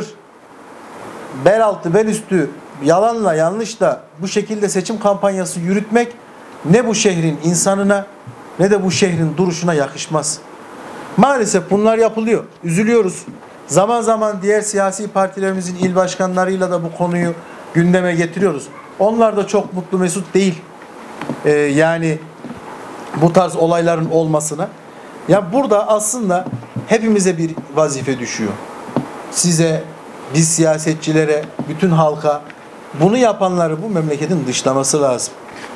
bel altı bel üstü yalanla yanlışla bu şekilde seçim kampanyası yürütmek ne bu şehrin insanına ne de bu şehrin duruşuna yakışmaz. Maalesef bunlar yapılıyor. Üzülüyoruz. Zaman zaman diğer siyasi partilerimizin il başkanlarıyla da bu konuyu gündeme getiriyoruz. Onlar da çok mutlu mesut değil. Ee, yani bu tarz olayların olmasına. Ya burada aslında hepimize bir vazife düşüyor. Size, biz siyasetçilere, bütün halka bunu yapanları bu memleketin dışlaması lazım.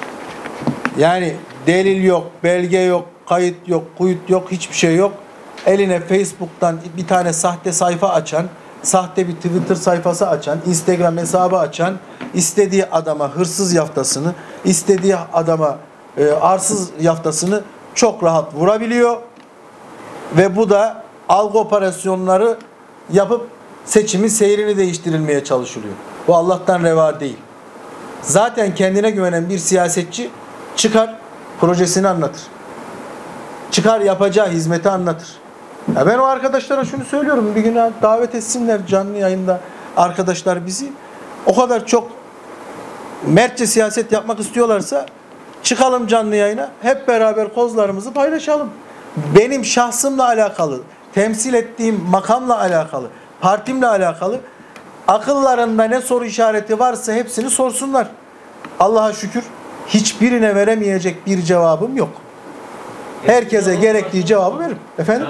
Yani delil yok, belge yok, kayıt yok, kuyut yok, hiçbir şey yok. Eline Facebook'tan bir tane sahte sayfa açan, sahte bir Twitter sayfası açan, Instagram hesabı açan, istediği adama hırsız yaftasını, istediği adama e, arsız yaftasını çok rahat vurabiliyor. Ve bu da algı operasyonları yapıp seçimin seyrini değiştirilmeye çalışılıyor. Bu Allah'tan reva değil. Zaten kendine güvenen bir siyasetçi çıkar, projesini anlatır. Çıkar, yapacağı hizmeti anlatır. Ya ben o arkadaşlara şunu söylüyorum. Bir gün davet etsinler canlı yayında arkadaşlar bizi. O kadar çok mertçe siyaset yapmak istiyorlarsa çıkalım canlı yayına. Hep beraber kozlarımızı paylaşalım. Benim şahsımla alakalı, temsil ettiğim makamla alakalı, partimle alakalı akıllarında ne soru işareti varsa hepsini sorsunlar. Allah'a şükür hiçbirine veremeyecek bir cevabım yok. Herkese gerektiği cevabı veririm. Efendim?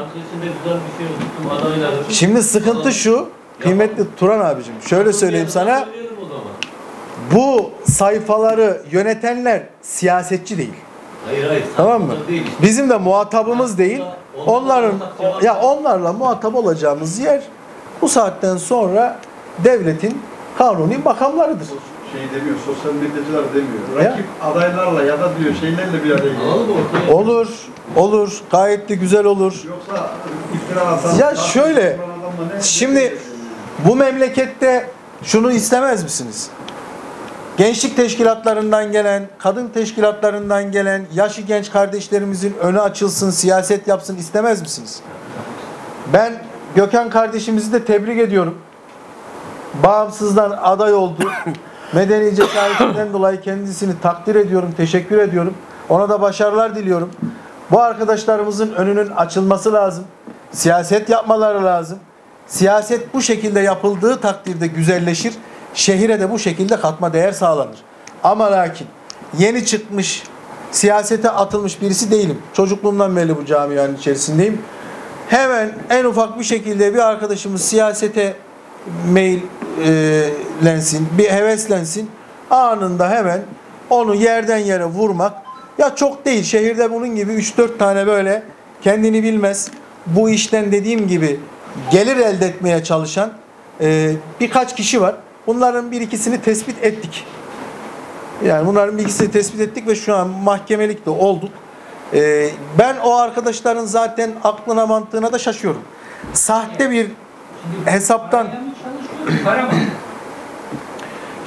Şimdi sıkıntı şu, kıymetli Turan abicim, şöyle söyleyeyim sana. Bu sayfaları yönetenler siyasetçi değil. Hayır hayır. Tamam mı? Bizim de muhatabımız değil. Onların ya onlarla muhatap olacağımız yer bu saatten sonra devletin kanuni makamlarıdır. Şey demiyor, sosyal medyacılar demiyor. Rakip ya. Adaylarla ya da diyor şeylerle bir araya geliyor. Olur, olur. Gayet de güzel olur. Yoksa iftira atan... Ya şöyle, şimdi bu memlekette şunu istemez misiniz? Gençlik teşkilatlarından gelen, kadın teşkilatlarından gelen, yaşı genç kardeşlerimizin önü açılsın, siyaset yapsın istemez misiniz? Ben Gökhan kardeşimizi de tebrik ediyorum. Bağımsızdan aday oldu. Medeni cesaretinden dolayı kendisini takdir ediyorum, teşekkür ediyorum. Ona da başarılar diliyorum. Bu arkadaşlarımızın önünün açılması lazım. Siyaset yapmaları lazım. Siyaset bu şekilde yapıldığı takdirde güzelleşir. Şehire de bu şekilde katma değer sağlanır. Ama lakin yeni çıkmış, siyasete atılmış birisi değilim. Çocukluğumdan beri bu camianın içerisindeyim. Hemen en ufak bir şekilde bir arkadaşımız siyasete meyillensin, bir heveslensin. Anında hemen onu yerden yere vurmak. Ya çok değil, şehirde bunun gibi üç dört tane böyle kendini bilmez, bu işten dediğim gibi gelir elde etmeye çalışan e, birkaç kişi var. Bunların bir ikisini tespit ettik. Yani bunların bir ikisini tespit ettik ve şu an mahkemelik de olduk. Ee, ben o arkadaşların zaten aklına mantığına da şaşıyorum. Sahte bir hesaptan...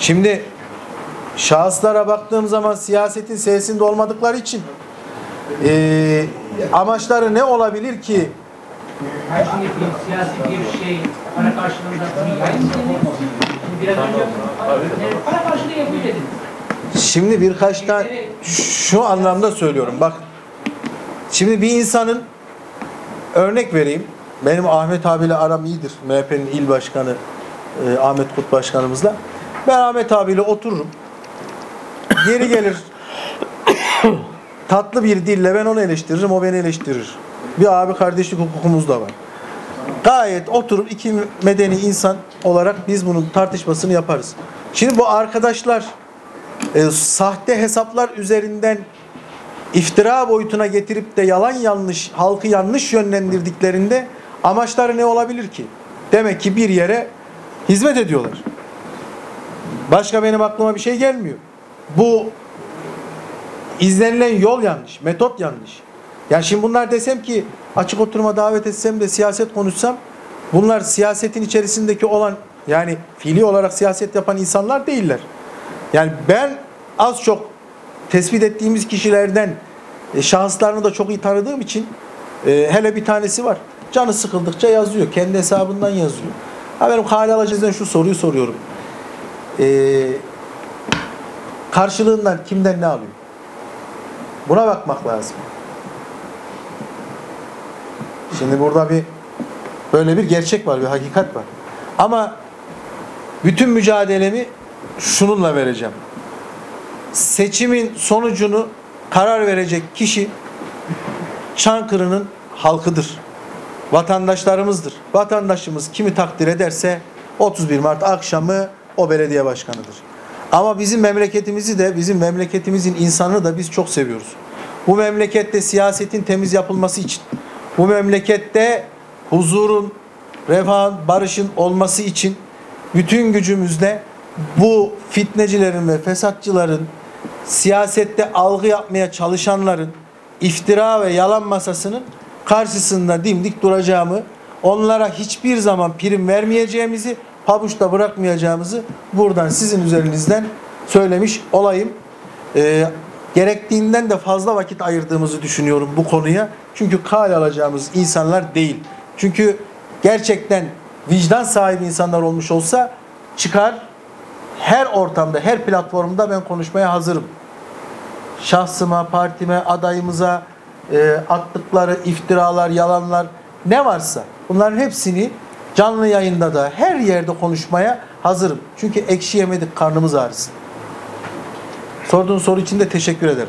Şimdi şahıslara baktığım zaman siyasetin sesinde olmadıkları için e, amaçları ne olabilir ki? Her şimdi bir siyasi bir şey para karşılığında bir yayın olmadı. Şimdi biraz önce e, para karşılığı yapıyor dediniz. Şimdi birkaç tane şu anlamda söylüyorum. Bak, şimdi bir insanın, örnek vereyim. Benim Ahmet abiyle aram iyidir. M H P'nin il başkanı e, Ahmet Kut başkanımızla. Ben Ahmet abiyle otururum. Geri gelir. Tatlı bir dille ben onu eleştiririm, o beni eleştirir. Bir abi kardeşlik hukukumuz da var. Gayet oturup iki medeni insan olarak biz bunun tartışmasını yaparız. Şimdi bu arkadaşlar e, sahte hesaplar üzerinden iftira boyutuna getirip de yalan yanlış, halkı yanlış yönlendirdiklerinde amaçları ne olabilir ki? Demek ki bir yere hizmet ediyorlar. Başka benim aklıma bir şey gelmiyor. Bu izlenilen yol yanlış, metot yanlış. Yani şimdi bunlar desem ki açık oturuma davet etsem de siyaset konuşsam, bunlar siyasetin içerisindeki olan, yani fiili olarak siyaset yapan insanlar değiller. Yani ben az çok tespit ettiğimiz kişilerden e, şahıslarını da çok iyi tanıdığım için e, hele bir tanesi var. Canı sıkıldıkça yazıyor. Kendi hesabından yazıyor. Ha, benim Hale Alacez'den şu soruyu soruyorum. E, karşılığından kimden ne alıyor? Buna bakmak lazım. Şimdi burada bir böyle bir gerçek var, bir hakikat var. Ama bütün mücadelemi şununla vereceğim. Seçimin sonucunu karar verecek kişi Çankırı'nın halkıdır. Vatandaşlarımızdır. Vatandaşımız kimi takdir ederse otuz bir Mart akşamı o belediye başkanıdır. Ama bizim memleketimizi de, bizim memleketimizin insanını da biz çok seviyoruz. Bu memlekette siyasetin temiz yapılması için, bu memlekette huzurun, refahın, barışın olması için bütün gücümüzle bu fitnecilerin ve fesatçıların, siyasette algı yapmaya çalışanların iftira ve yalan masasının karşısında dimdik duracağımı, onlara hiçbir zaman prim vermeyeceğimizi, pabuçta bırakmayacağımızı buradan sizin üzerinizden söylemiş olayım. Ee, gerektiğinden de fazla vakit ayırdığımızı düşünüyorum bu konuya. Çünkü kale alacağımız insanlar değil. Çünkü gerçekten vicdan sahibi insanlar olmuş olsa çıkar, her ortamda, her platformda ben konuşmaya hazırım. Şahsıma, partime, adayımıza e, attıkları iftiralar, yalanlar ne varsa bunların hepsini canlı yayında da her yerde konuşmaya hazırım. Çünkü ekşi yemedik, karnımız ağrısın. Sorduğun soru için de teşekkür ederim.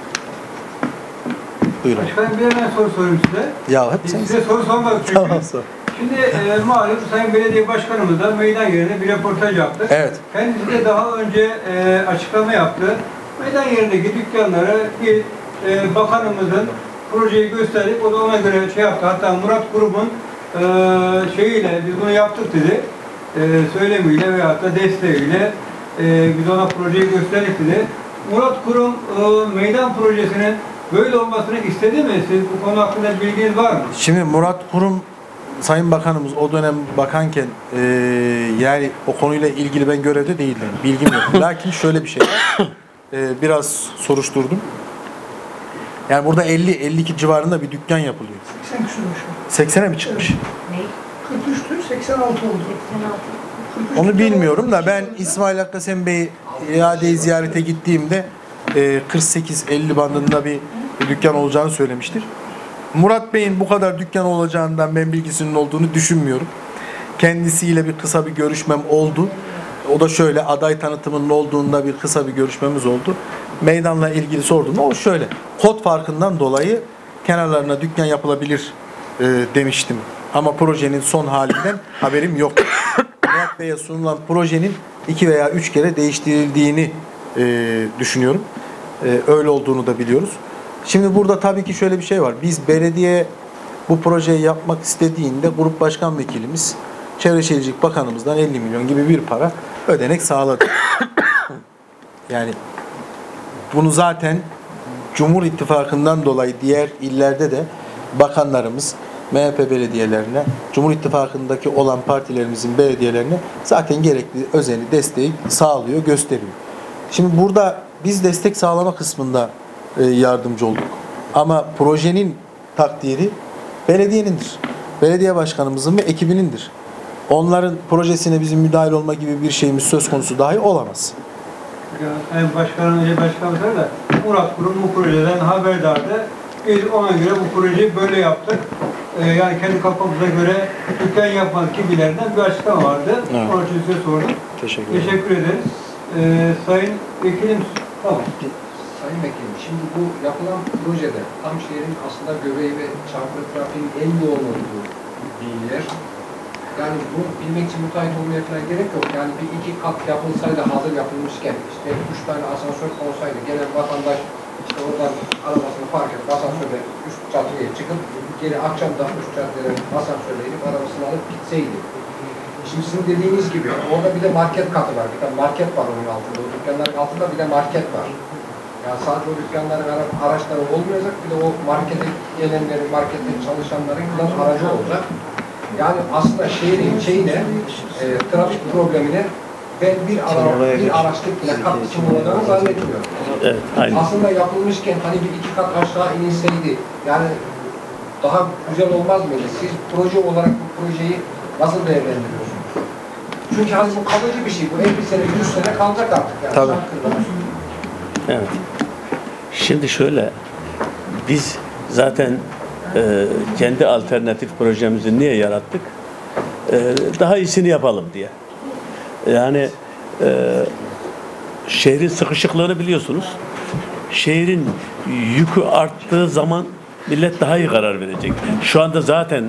Buyurun. Başkanım, bir hemen soru sorayım size. Ya hep sen Size soru sormadık çünkü. Tamam, sor. Şimdi e, malum Sayın Belediye Başkanımız da meydan yerine bir röportaj yaptı. Evet. Kendisi de daha önce e, açıklama yaptı. Meydan yerindeki dükkanları bir e, bakanımızın projeyi gösterdik. O da ona göre şey yaptı. Hatta Murat Kurum'un e, şeyiyle biz bunu yaptık dedi. E, söylemiyle veyahut da desteğiyle e, biz ona projeyi gösterdik dedi. Murat Kurum e, meydan projesinin böyle olmasını istedi mi? Siz bu konu hakkında bilginiz var mı? Şimdi Murat Kurum Sayın Bakanımız o dönem bakanken e, yani o konuyla ilgili ben görevde değildim. Bilgim yok. Lakin şöyle bir şey var. E, biraz soruşturdum. Yani burada elli elli iki civarında bir dükkan yapılıyor. seksen küsürmüş. seksene mi çıkmış? kırk üçtü, seksen altı oldu. kırk üç Onu bilmiyorum da ben İsmail Hakkı Sen Bey'i iadeyi ziyarete gittiğimde e, kırk sekiz elli bandında bir, bir dükkan olacağını söylemiştir. Murat Bey'in bu kadar dükkan olacağından ben bilgisinin olduğunu düşünmüyorum. Kendisiyle bir kısa bir görüşmem oldu. O da şöyle, aday tanıtımının olduğunda bir kısa bir görüşmemiz oldu. Meydanla ilgili sorduğumda o şöyle, kod farkından dolayı kenarlarına dükkan yapılabilir e, demiştim. Ama projenin son halinden haberim yok. Murat Bey'e sunulan projenin iki veya üç kere değiştirildiğini e, düşünüyorum. E, öyle olduğunu da biliyoruz. Şimdi burada tabii ki şöyle bir şey var. Biz belediye bu projeyi yapmak istediğinde Grup Başkan Vekilimiz Çevre Şehircilik Bakanımızdan elli milyon gibi bir para ödenek sağladı. Yani bunu zaten Cumhur İttifakı'ndan dolayı diğer illerde de bakanlarımız, M H P belediyelerine, Cumhur İttifakı'ndaki olan partilerimizin belediyelerine zaten gerekli özeni, desteği sağlıyor, gösteriyor. Şimdi burada biz destek sağlama kısmında e, yardımcı olduk. Ama projenin takdiri belediyenindir. Belediye başkanımızın ve ekibinindir. Onların projesine bizim müdahil olma gibi bir şeyimiz söz konusu dahi olamaz. Yani başkanın, il başkanımız da Murat Kurum bu projeden haberdardı. Biz ona göre bu projeyi böyle yaptık. Ee, yani kendi kafamıza göre dükkan yapmak gibilerinden bir açıklama vardı. Evet. Onun için size sordum. Teşekkür ederim. Teşekkür ederiz. Ee, Sayın Vekilim, tamam. Sayın Vekilim, şimdi bu yapılan projede tam şehrin aslında göbeği ve Çankırı trafiğinin en yoğun olduğu bir yer. Yani bunu bilmek için müteahhit olmaya falan gerek yok. Yani bir iki kat yapılsaydı, hazır yapılmışken, işte üç tane asansör olsaydı, genel vatandaş işte oradan arabasını park edip asansörle üst caddeye çıkıp geri akşamdan üst caddeye asansörle inip arabasını alıp gitseydi. Şimdi sizin dediğiniz gibi orada bir de market katı var. Bir de market var onun altında. O dükkanların altında bir de market var. Yani sadece o dükkanların araçları olmayacak, bir de o markete gelenlerin, markette çalışanların biraz aracı olacak. Yani aslında şehrin şeyine, e, trafik problemine ben bir, ara, bir araçlık bile katkısının olacağını zannetmiyorum. Evet, aynen. Aslında yapılmışken hani bir iki kat aşağı inilseydi, yani daha güzel olmaz mıydı? Siz proje olarak bu projeyi nasıl değerlendiriyorsunuz? Çünkü hani bu kalıcı bir şey, bu elli sene, yüz sene kalacak artık. Yani. Tabii. Evet. Şimdi şöyle, biz zaten e, kendi alternatif projemizi niye yarattık? E, daha iyisini yapalım diye. Yani e, şehrin sıkışıklığını biliyorsunuz. Şehrin yükü arttığı zaman millet daha iyi karar verecek. Şu anda zaten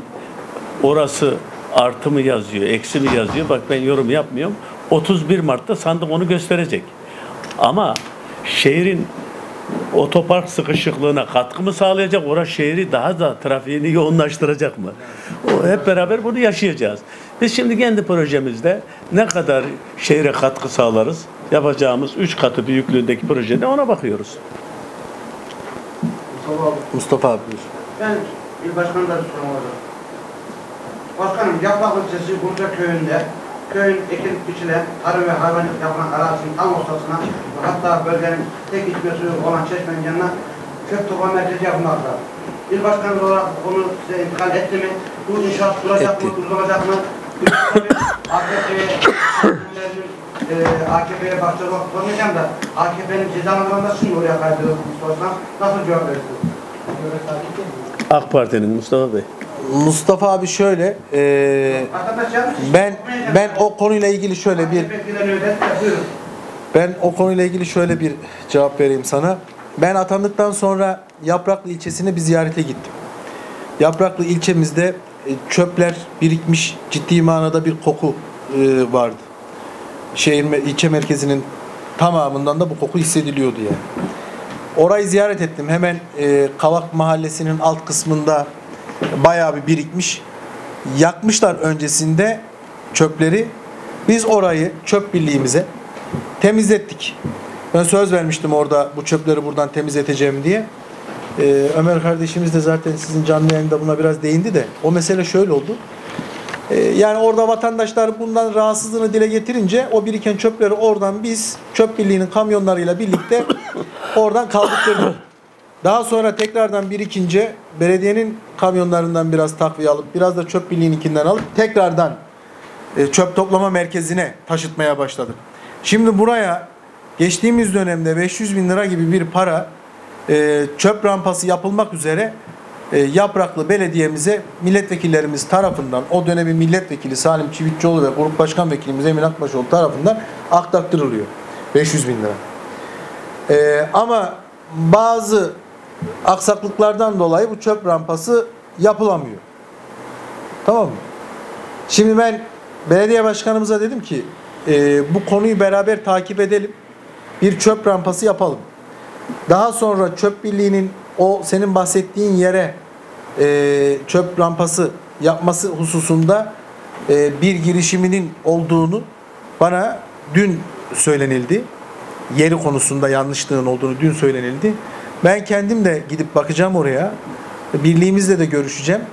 orası artı mı yazıyor, eksi mi yazıyor? Bak ben yorum yapmıyorum. otuz bir Mart'ta sandık onu gösterecek. Ama şehrin otopark sıkışıklığına katkı mı sağlayacak? Orası şehri daha da trafiğini yoğunlaştıracak mı? O, hep beraber bunu yaşayacağız. Biz şimdi kendi projemizde ne kadar şehre katkı sağlarız? Yapacağımız üç katı büyüklüğündeki projede ona bakıyoruz. Mustafa abi. Mustafa abi buyur. Ben il başkanı da bir sorum olacak. Başkanım, Yaprak ilçesi Burca köyünde köyün ekilip biçilen tarım ve hayvancılık yapılan arazinin tam ortasına hatta bölgenin tek içme suyu olan çeşmenin yanına çöp toplama merkezi yapılmaktadır. İl başkanı olarak onu size intikal etti mi? Bu inşaat duracak mı, durdurulacak mı? A K P'ye e, A K P'ye başta sormayacağım da A K P'nin cezalandırılması için oraya kaydırılmış sorsam nasıl cevap verirsiniz? AK Parti'nin Mustafa Bey. Mustafa abi şöyle, e, ben ben o konuyla ilgili şöyle bir ben o konuyla ilgili şöyle bir cevap vereyim sana. Ben atandıktan sonra Yapraklı ilçesine bir ziyarete gittim. Yapraklı ilçemizde e, çöpler birikmiş, ciddi manada bir koku e, vardı. Şehir ilçe merkezinin tamamından da bu koku hissediliyordu yani. Orayı ziyaret ettim. Hemen e, Kavak Mahallesi'nin alt kısmında bayağı bir birikmiş. Yakmışlar öncesinde çöpleri. Biz orayı çöp birliğimize temizlettik. Ben söz vermiştim orada bu çöpleri buradan temizleteceğim diye. Ee, Ömer kardeşimiz de zaten sizin canlı yayında buna biraz değindi de o mesele şöyle oldu. Ee, yani orada vatandaşlar bundan rahatsızlığını dile getirince o biriken çöpleri oradan biz çöp birliğinin kamyonlarıyla birlikte oradan kaldırdık. Daha sonra tekrardan birikince belediyenin kamyonlarından biraz takviye alıp biraz da çöp birliğininkinden alıp tekrardan e, çöp toplama merkezine taşıtmaya başladık. Şimdi buraya geçtiğimiz dönemde beş yüz bin lira gibi bir para e, çöp rampası yapılmak üzere e, Yapraklı Belediye'mize milletvekillerimiz tarafından o dönemin milletvekili Salim Çivitçioğlu ve grup başkan vekilimiz Emin Akbaşoğlu tarafından aktartırılıyor. beş yüz bin lira. E, ama bazı aksaklıklardan dolayı bu çöp rampası yapılamıyor. Tamam mı? Şimdi ben belediye başkanımıza dedim ki e, bu konuyu beraber takip edelim. Bir çöp rampası yapalım. Daha sonra çöp birliğinin o senin bahsettiğin yere e, çöp rampası yapması hususunda e, bir girişiminin olduğunu bana dün söylenildi. Yeri konusunda yanlışlığın olduğunu dün söylenildi. Ben kendim de gidip bakacağım oraya. Birliğimizle de görüşeceğim.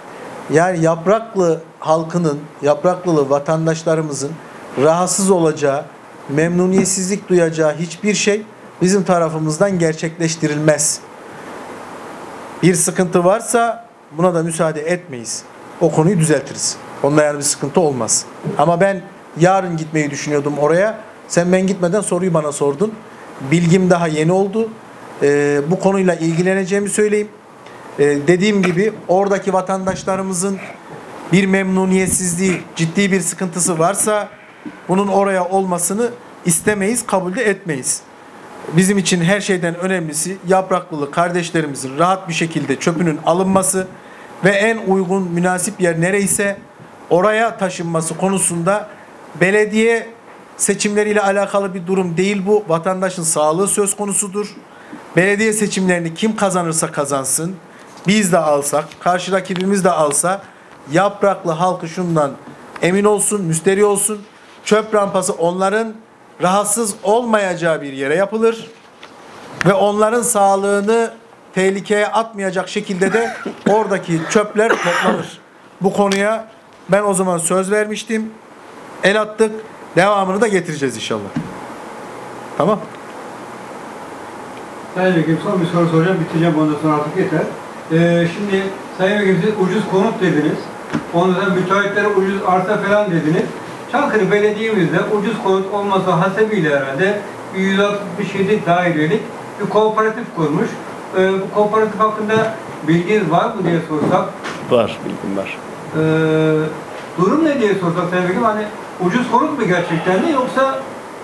Yani Yapraklı halkının, Yapraklılı vatandaşlarımızın rahatsız olacağı, memnuniyetsizlik duyacağı hiçbir şey bizim tarafımızdan gerçekleştirilmez. Bir sıkıntı varsa buna da müsaade etmeyiz. O konuyu düzeltiriz. Onda yani bir sıkıntı olmaz. Ama ben yarın gitmeyi düşünüyordum oraya. Sen ben gitmeden soruyu bana sordun. Bilgim daha yeni oldu. Ee, bu konuyla ilgileneceğimi söyleyeyim. Ee, dediğim gibi oradaki vatandaşlarımızın bir memnuniyetsizliği, ciddi bir sıkıntısı varsa bunun oraya olmasını istemeyiz, kabul de etmeyiz. Bizim için her şeyden önemlisi Yapraklılı kardeşlerimizin rahat bir şekilde çöpünün alınması ve en uygun, münasip yer nereyse oraya taşınması konusunda belediye seçimleriyle alakalı bir durum değil bu. Vatandaşın sağlığı söz konusudur. Belediye seçimlerini kim kazanırsa kazansın, biz de alsak, karşı rakibimiz de alsa, Yapraklı halkı şundan emin olsun, müsterih olsun. Çöp rampası onların rahatsız olmayacağı bir yere yapılır ve onların sağlığını tehlikeye atmayacak şekilde de oradaki çöpler toplanır. Bu konuya ben o zaman söz vermiştim. El attık. Devamını da getireceğiz inşallah. Tamam. Sayın Vekilim, son bir soru soracağım. Bitireceğim, ondan sonra artık yeter. Ee, şimdi Sayın Vekilim, siz ucuz konut dediniz. Ondan sonra müteahhitlere ucuz arsa falan dediniz. Çankırı Belediye'mizde ucuz konut olması hasebiyle herhalde yüz altmış yedi dairelik bir kooperatif kurmuş. Ee, bu kooperatif hakkında bilginiz var mı diye sorsak? Var, bilgim var. Ee, durum ne diye sorsak Sayın Vekilim? Hani ucuz konut mu gerçekten de yoksa?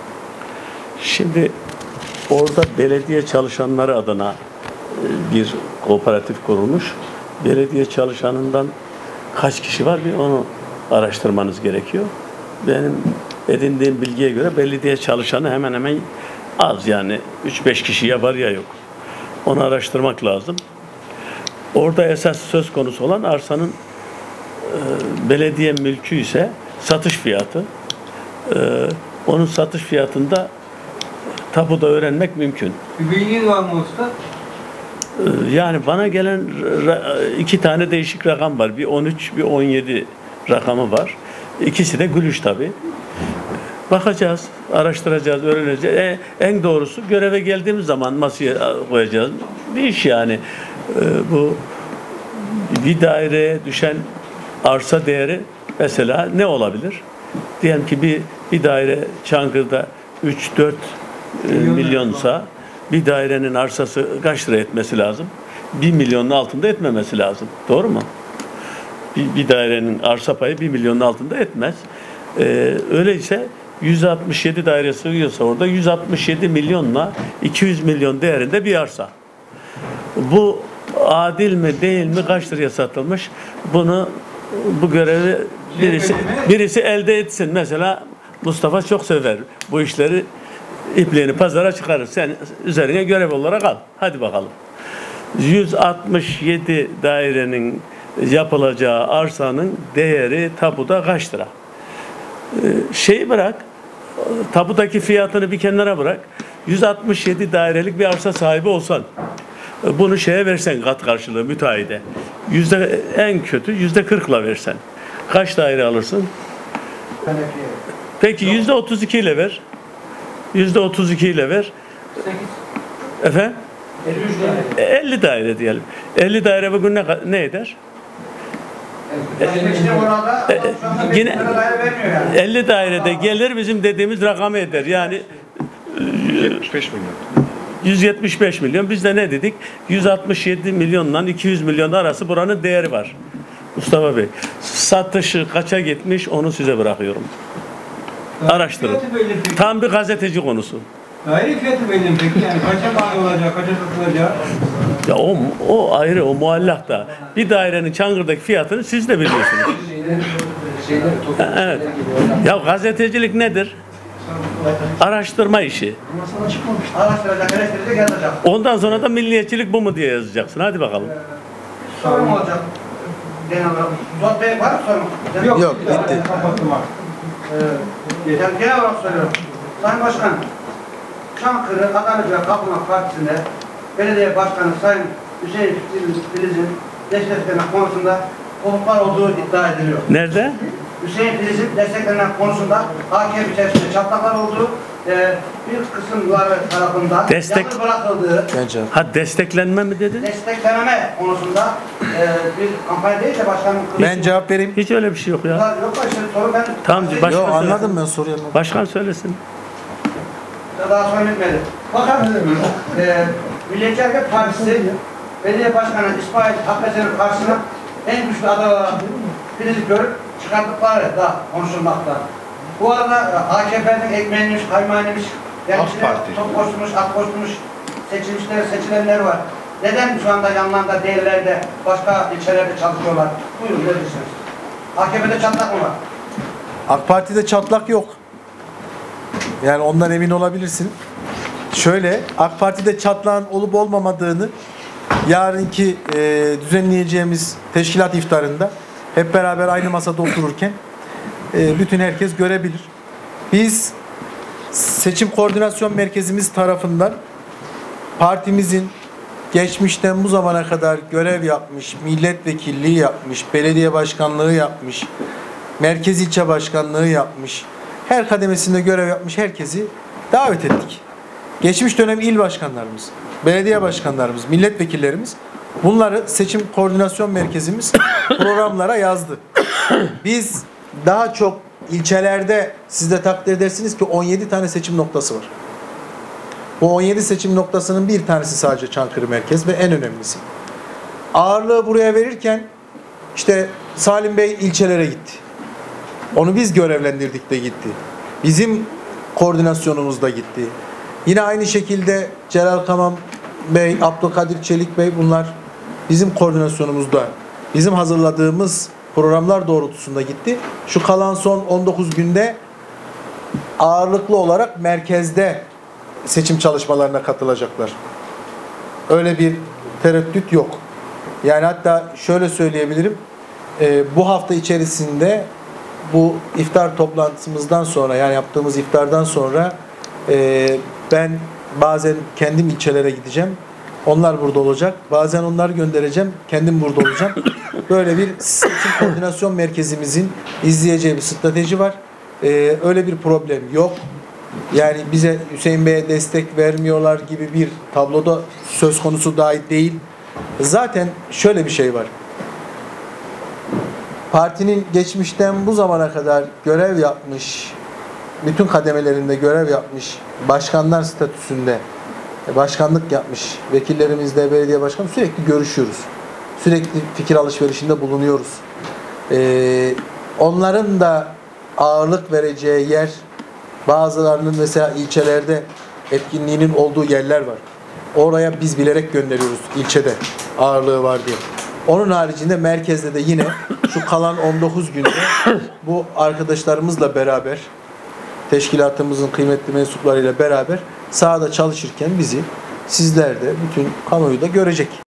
Şimdi orada belediye çalışanları adına e, bir kooperatif kurulmuş. Belediye çalışanından kaç kişi var bir onu araştırmanız gerekiyor. Benim edindiğim bilgiye göre belediye çalışanı hemen hemen az, yani üç beş kişi ya var ya yok. Onu araştırmak lazım. Orada esas söz konusu olan arsanın e, belediye mülkü ise satış fiyatı. E, onun satış fiyatında tapuda öğrenmek mümkün. Bir bilginiz var mı usta? E, yani bana gelen ra- iki tane değişik rakam var. Bir on üç, bir on yedi rakamı var. İkisi de gülüş tabii. Bakacağız, araştıracağız, öğreneceğiz. E, en doğrusu göreve geldiğimiz zaman masaya koyacağız. Bir iş yani. E, bu bir daireye düşen arsa değeri mesela ne olabilir? Diyelim ki bir bir daire Çankırı'da üç dört e, milyonsa bir dairenin arsası kaç lira etmesi lazım? bir milyonun altında etmemesi lazım. Doğru mu? Bir, bir dairenin arsa payı bir milyonun altında etmez. Ee, öyleyse yüz altmış yedi daire sığıyorsa orada yüz altmış yedi milyonla iki yüz milyon değerinde bir arsa. Bu adil mi değil mi, kaç liraya satılmış? Bunu bu görevi birisi birisi elde etsin. Mesela Mustafa çok sever bu işleri, ipliğini pazara çıkarır. Sen üzerine görev olarak al. Hadi bakalım. yüz altmış yedi dairenin yapılacağı arsanın değeri tapuda kaç lira? Ee, şeyi bırak, tapudaki fiyatını bir kenara bırak. yüz altmış yedi dairelik bir arsa sahibi olsan, bunu şeye versen, kat karşılığı müteahhide, yüzde en kötü yüzde kırkla versen, kaç daire alırsın? Peki yüzde otuz iki ile ver. Yüzde otuz iki ile ver. Efendim? elli daire diyelim. elli daire bugün ne, ne eder? İşte orada E, yine elli dairede gelir bizim dediğimiz rakamı eder. Yani yetmiş beş milyon. yüz yetmiş beş milyon. Biz de ne dedik? yüz altmış yedi milyonla iki yüz milyon arası buranın değeri var. Mustafa Bey, satışı kaça gitmiş onu size bırakıyorum. Araştırın. Tam bir gazeteci konusu. Daire fiyatı belli mi peki? Yani kaça mal olacak, kaça satılacak? Ya o, o ayrı, o muallak da. Bir dairenin Çankırı'daki fiyatını siz de biliyorsunuz. Evet. Ya gazetecilik nedir? Araştırma işi. araştıracak, eleştirecek, yazacak. Ondan sonra da milliyetçilik bu mu diye yazacaksın. Hadi bakalım. Sorum olacak. Genel olarak. Zuhat Bey var mı sorun? Yok, Yok, bitti. Kapattım artık. Ee, yani genel olarak soruyorum. Sayın Başkan, Çankırı Adalet ve Kalkınma Partisi'nde Belediye Başkanı Sayın Hüseyin Filiz'in desteklemek konusunda kopuklar olduğu iddia ediliyor. Nerede? Hüseyin Filiz'in desteklenen konusunda A K P içerisinde çatlaklar olduğu, e, bir kısımları tarafından Destek- yalnız bırakıldığı, Bence. Ha desteklenme mi dedin? desteklenme konusunda e, bir kampanya değil de başkanın Ben cevap vereyim. Hiç öyle bir şey yok ya. Yok mu işte soru ben... Tamam, başka- Yo, söylesin. anladım ben soruyu. anladım. Başkan söylesin. Daha sonra bitmedi. Fakat e, Milliyetçi Hareket Partisi Belediye Başkanı İsmail Hakkı'nın karşısına en güçlü aday olarak Filiz'i görüp çıkarttıkları da konuşulmakta. Bu arada A K P'nin ekmeğiymiş, kaymağıymış, AK Parti. top koşmuş, at koşmuş, seçilmişler, seçilenler var. Neden şu anda yanlarında değiller de başka ilçelerde çalışıyorlar? Buyurun, ne diyorsunuz? A K P'de çatlak mı var? AK Parti'de çatlak yok. Yani ondan emin olabilirsin. Şöyle, AK Parti'de çatlağın olup olmamadığını yarınki e, düzenleyeceğimiz teşkilat iftarında hep beraber aynı masada otururken e, bütün herkes görebilir. Biz Seçim Koordinasyon Merkezimiz tarafından partimizin geçmişten bu zamana kadar görev yapmış, milletvekilliği yapmış, belediye başkanlığı yapmış, merkez ilçe başkanlığı yapmış, her kademesinde görev yapmış herkesi davet ettik. Geçmiş dönem il başkanlarımız, belediye başkanlarımız, milletvekillerimiz bunları Seçim Koordinasyon Merkezimiz programlara yazdı. Biz daha çok ilçelerde, siz de takdir edersiniz ki on yedi tane seçim noktası var. Bu on yedi seçim noktasının bir tanesi sadece Çankırı Merkez ve en önemlisi. Ağırlığı buraya verirken işte Salim Bey ilçelere gitti. Onu biz görevlendirdik de gitti. Bizim koordinasyonumuzda gitti. Yine aynı şekilde Celal Kamam Bey, Abdülkadir Çelik Bey bunlar bizim koordinasyonumuzda, bizim hazırladığımız programlar doğrultusunda gitti. Şu kalan son on dokuz günde ağırlıklı olarak merkezde seçim çalışmalarına katılacaklar. Öyle bir tereddüt yok. Yani hatta şöyle söyleyebilirim, e, bu hafta içerisinde bu iftar toplantımızdan sonra, yani yaptığımız iftardan sonra e, ben bazen kendim ilçelere gideceğim. Onlar burada olacak. Bazen onları göndereceğim. Kendim burada olacağım. Böyle bir seçim koordinasyon merkezimizin izleyeceği bir strateji var. E, öyle bir problem yok. Yani bize Hüseyin Bey'e destek vermiyorlar gibi bir tabloda söz konusu dahi değil. Zaten şöyle bir şey var. Partinin geçmişten bu zamana kadar görev yapmış, bütün kademelerinde görev yapmış, başkanlar statüsünde başkanlık yapmış vekillerimizle, belediye başkanı sürekli görüşüyoruz. Sürekli fikir alışverişinde bulunuyoruz. Ee, onların da ağırlık vereceği yer, bazılarının mesela ilçelerde etkinliğinin olduğu yerler var. Oraya biz bilerek gönderiyoruz ilçede ağırlığı var diye. Onun haricinde merkezde de yine şu kalan on dokuz günde bu arkadaşlarımızla beraber, teşkilatımızın kıymetli mensuplarıyla beraber sahada çalışırken bizi sizler de bütün kamuoyu da görecek.